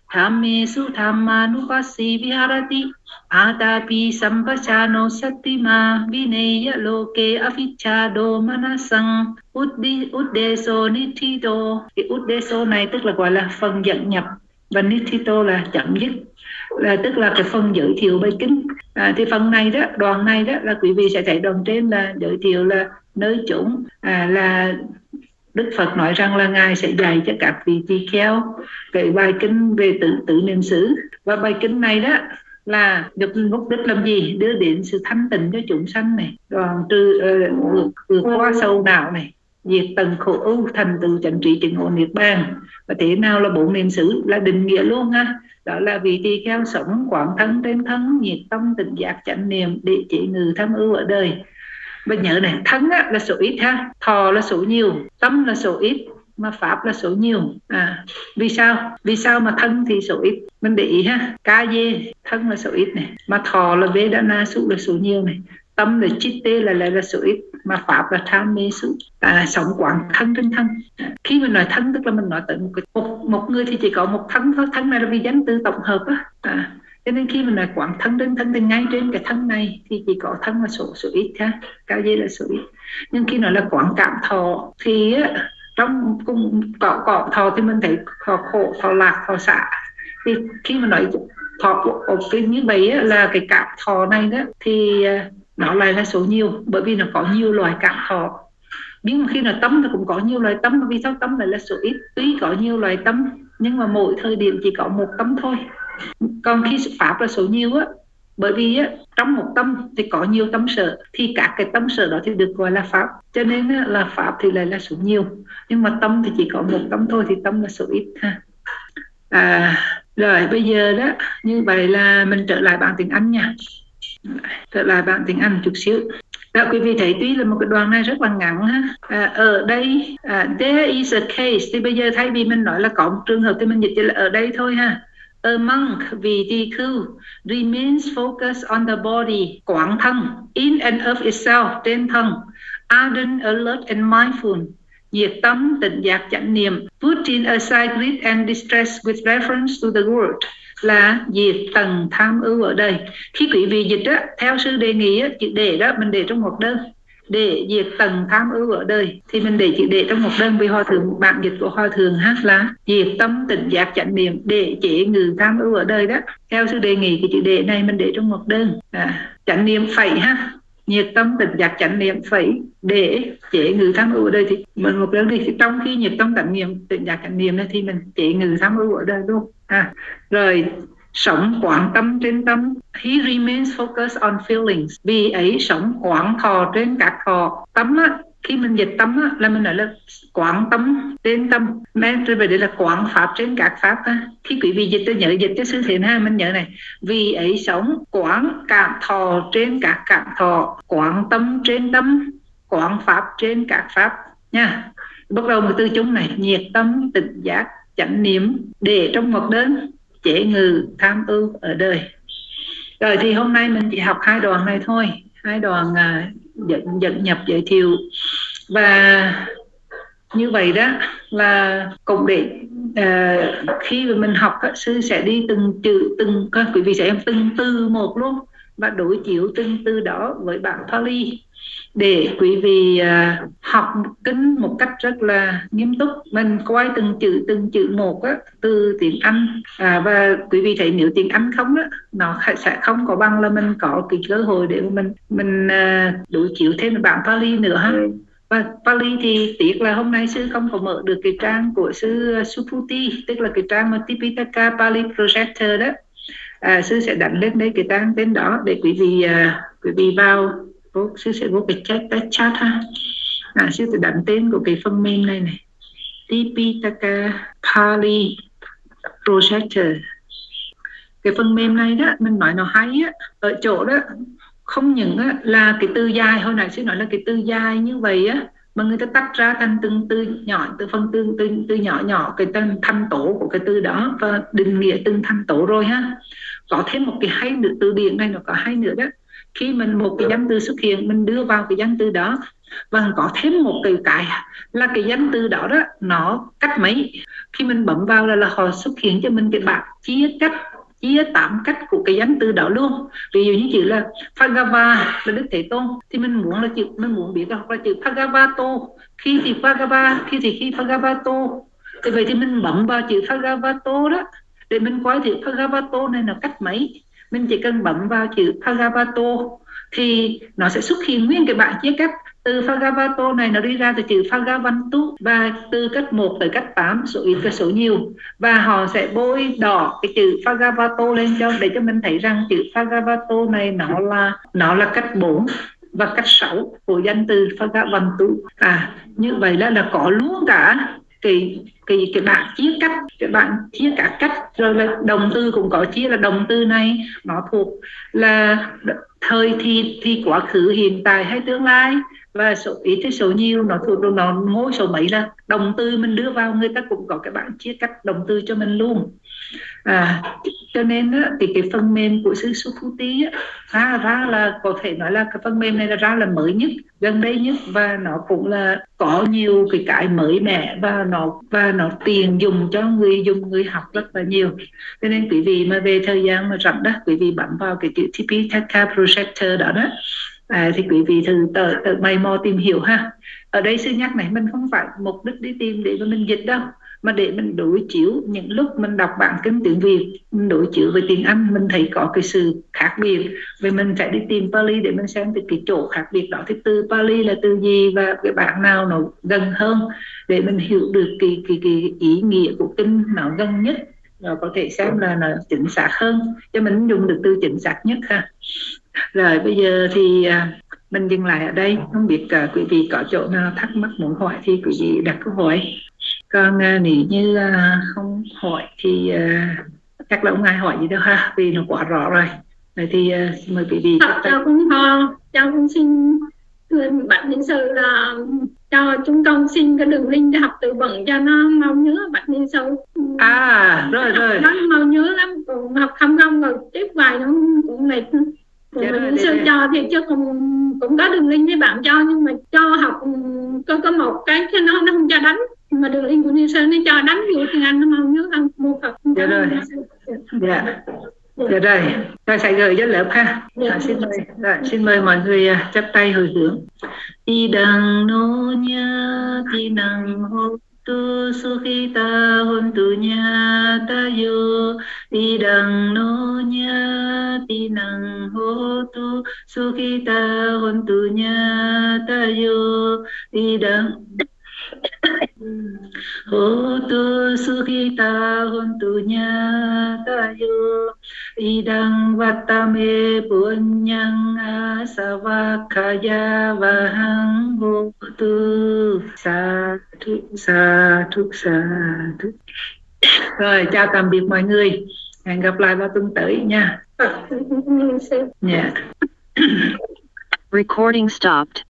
Thammesu thammanupassi viharati Atapi sampachano sattima Vineya loke avichado manasang Uddeso nithito. Cái Uddeso này tức là gọi là phần dẫn nhập, và nithito là chấm dứt, là tức là cái phần giới thiệu bài kinh. Thì phần này đó, đoạn này đó là quý vị sẽ thấy đoạn trên là giới thiệu là nơi chốn là Đức Phật nói rằng là Ngài sẽ dạy cho các vị tỳ kheo cái bài kinh về tự niệm xứ. Và bài kinh này đó là được mục đích làm gì? Đưa đến sự thanh tịnh cho chúng sanh này, đoàn trừ vượt qua sâu não này, diệt tận khổ ưu, thành tựu chánh trí chứng ngộ niết bàn. Và thế nào là bốn niệm xứ? Là định nghĩa luôn ha. Đó là vị tỳ kheo sống quán thân trên thân, nhiệt tâm tỉnh giác chánh niệm để chế ngự tham ưu ở đời. Và nhớ này, thân là số ít ha, thọ là số nhiều, tâm là số ít, mà pháp là số nhiều. Vì sao? Vì sao mà thân thì số ít? Mình để ý ha, ca dê thân là số ít này, mà thọ là vedana su là số nhiều này, tâm là chitte là số ít, mà pháp là tham mê su. Sống quán thân trên thân. Khi mình nói thân tức là mình nói tới một người thì chỉ có một thân thôi. Thân này là vì danh từ tổng hợp á. Cho nên khi mình nói quán thân trên thân thì ngay trên cái thân này thì chỉ có thân là số ít ha, cao dê là số ít. Nhưng khi nói là quán cảm thọ thì trong cùng có thọ thì mình thấy thọ khổ, thọ lạc, thọ xả. Thì khi mà nói thọ cái như vậy là cái cảm thọ này đó thì nó lại là số nhiều, bởi vì nó có nhiều loại cảm thọ. Nhưng mà khi là tâm thì cũng có nhiều loại tâm, vì sao tâm lại là số ít? Tuy có nhiều loại tâm nhưng mà mỗi thời điểm chỉ có một tâm thôi. Còn khi pháp là số nhiều á, bởi vì trong một tâm thì có nhiều tâm sở, thì các cái tâm sở đó thì được gọi là pháp. Cho nên là pháp thì lại là số nhiều, nhưng mà tâm thì chỉ có một tâm thôi, thì tâm là số ít ha. Rồi bây giờ đó, như vậy là mình trở lại bảng tiếng Anh nha. Trở lại bảng tiếng Anh chút xíu. Đó, quý vị thấy tuy là một cái đoạn này rất là ngắn ha. Ở đây there is a case, thì bây giờ thay vì mình nói là có một trường hợp thì mình dịch là ở đây thôi ha. A monk, vị tỳ khưu, remains focused on the body, quán thân, in and of itself, trên thân, ardent, alert and mindful, nhiệt tâm, tỉnh giác, chánh niệm, putting aside greed and distress with reference to the world, là diệt tận tham ưu ở đây. Khi quý vị dịch á, theo sư đề nghị á, chữ để đó mình để trong một đơn, để diệt tận tham ưu ở đời thì mình để chữ để trong một đơn, vì Hòa Thượng bản dịch của Hòa Thượng hát là diệt tâm tỉnh giác chánh niệm để chế ngự tham ưu ở đời đó. Theo sư đề nghị cái chữ để này mình để trong một đơn, chánh niệm phẩy ha, nhiệt tâm tỉnh giác chánh niệm phẩy để chế ngự tham ưu ở đây, thì mình một đơn đi, thì trong khi nhiệt tâm chánh niệm tỉnh giác chánh niệm này thì mình chế ngự tham ưu ở đời luôn. Rồi sống quán tâm trên tâm, he remains focused on feelings, vì ấy sống quán thọ trên các thọ. Tâm á, khi mình dịch tâm á, là mình nói là quán tâm trên tâm, men trên về đây là quán pháp trên các pháp á. Khi quý vị dịch, tôi nhớ dịch cho sư thiện ha, mình nhớ này, vì ấy sống quán cảm thọ trên các cảm thọ, quán tâm trên tâm, quán pháp trên các pháp nha. Bắt đầu một từ chung này, nhiệt tâm tỉnh giác chánh niệm để trong một đơn chế ngự tham ưu ở đời. Rồi thì hôm nay mình chỉ học hai đoạn này thôi, hai đoạn dẫn nhập giới thiệu. Và như vậy đó là cũng để khi mà mình học sư sẽ đi từng chữ, các quý vị sẽ em từng từ một luôn, và đối chiếu từng từ đó với bản Pali để quý vị học kinh một cách rất là nghiêm túc. Mình coi từng chữ một á, từ tiếng Anh, và quý vị thấy nếu tiếng Anh không á, nó sẽ không có bằng là mình có cái cơ hội để mình đối chiếu thêm bản Pali nữa ha. Và Pali thì tiếc là hôm nay sư không có mở được cái trang của sư Subhuti, tức là cái trang mà Tipitaka Pali Projector đó. Sư sẽ đánh lên đây cái trang tên đó để quý vị vào. Sư sẽ vô cái chat ha. Sư sẽ đánh tên của cái phần mềm này này, Tipitaka Pali Projector. Cái phần mềm này đó, mình nói nó hay á, ở chỗ đó không những á, là cái từ dài, hồi nãy sư nói là cái từ dài như vậy á, mà người ta tách ra thành từng từ nhỏ, từ phần từ nhỏ cái tên thanh tố của cái từ đó, và định nghĩa từng thanh tố rồi ha. Có thêm một cái hay nữa, từ điển này nó có hay nữa đó. Khi mình một cái danh từ xuất hiện, mình đưa vào cái danh từ đó Và có thêm một cái là cái danh từ đó nó cách mấy. Khi mình bấm vào là họ xuất hiện cho mình cái bảng chia 8 cách của cái danh từ đó luôn. Ví dụ như chữ là Bhagava là Đức Thế Tôn, thì mình muốn biết là chữ Bhagavato, khi thì Bhagava, khi Bhagavato. Thì vậy thì mình bấm vào chữ Bhagavato đó để mình coi thử Bhagavato này là cách mấy. Mình chỉ cần bấm vào chữ Bhagavato thì nó sẽ xuất hiện nguyên cái bảng chia cách. Từ Bhagavato này nó đi ra từ chữ Bhagavantu, và từ cách 1 tới cách 8, số ít và số nhiều, và họ sẽ bôi đỏ cái chữ Bhagavato lên để cho mình thấy rằng chữ Bhagavato này nó là cách 4 và cách 6 của danh từ Bhagavantu. Như vậy là có luôn cả cái bảng chia cách, cái bảng chia cả cách, rồi là động từ cũng có chia là động từ này nó thuộc là thời thì quá khứ, hiện tại hay tương lai, và số ít hay số nhiều nó thuộc nó ngôi số mấy là động từ mình đưa vào, người ta cũng có cái bảng chia cách động từ cho mình luôn. Cho nên thì cái phần mềm của sư Subhuti ra là có thể nói là cái phần mềm này là ra là mới nhất, gần đây nhất, và nó cũng là có nhiều cái mới mẻ, và nó tiện dùng cho người dùng, người học rất là nhiều. Cho nên quý vị mà về thời gian mà rảnh đó, quý vị bấm vào cái chữ Tipitaka Projector đó thì quý vị thử tự mày mò tìm hiểu ha. Ở đây sư nhắc này, mình không phải mục đích đi tìm để mà mình dịch đâu, mà để mình đối chiếu những lúc mình đọc bản kinh tiếng Việt, mình đối chiếu với tiếng Anh, mình thấy có cái sự khác biệt, vì mình phải đi tìm Pali để mình xem cái chỗ khác biệt đó, thì từ Pali là từ gì và cái bản nào nó gần hơn, để mình hiểu được cái ý nghĩa của kinh nó gần nhất, rồi có thể xem là nó chính xác hơn, cho mình dùng được từ chính xác nhất ha. Rồi bây giờ thì mình dừng lại ở đây. Không biết quý vị có chỗ nào thắc mắc muốn hỏi thì quý vị đặt câu hỏi. Còn nếu như không hỏi thì chắc là không ai hỏi gì đâu ha, vì nó quá rõ rồi. Vậy thì mời quý vị. Cháu cũng xin bạn nhân sự là cho chúng con xin cái đường link để học từ vựng cho nó mau nhớ bạn nhân sự. Rồi. Nó mau nhớ lắm, còn học không rồi tiếp bài nó cũng mệt. Mình sư cho thì chứ cũng có đường link với bạn cho, nhưng mà cho học có một cái chứ nó không cho đánh, mà đường link của Niên Sơn nó cho đánh vô tiếng Anh nó mau nhớ ăn mua Phật. Rồi sẽ gửi cho lớp ha. Xin mời mọi người chắp tay hồi hướng. Idang no nya tinang hotu sukhita hontu nya tayo. Idang no nya tinang hotu sukhita hontu nya tayo. Idang hotu sukhita hontu nya tayo. Idang vatame punyang asavakaya vahang hotu. Sa thúc. Rồi, chào tạm biệt mọi người. Hẹn gặp lại vào tuần tới nha. Yeah. Recording stopped.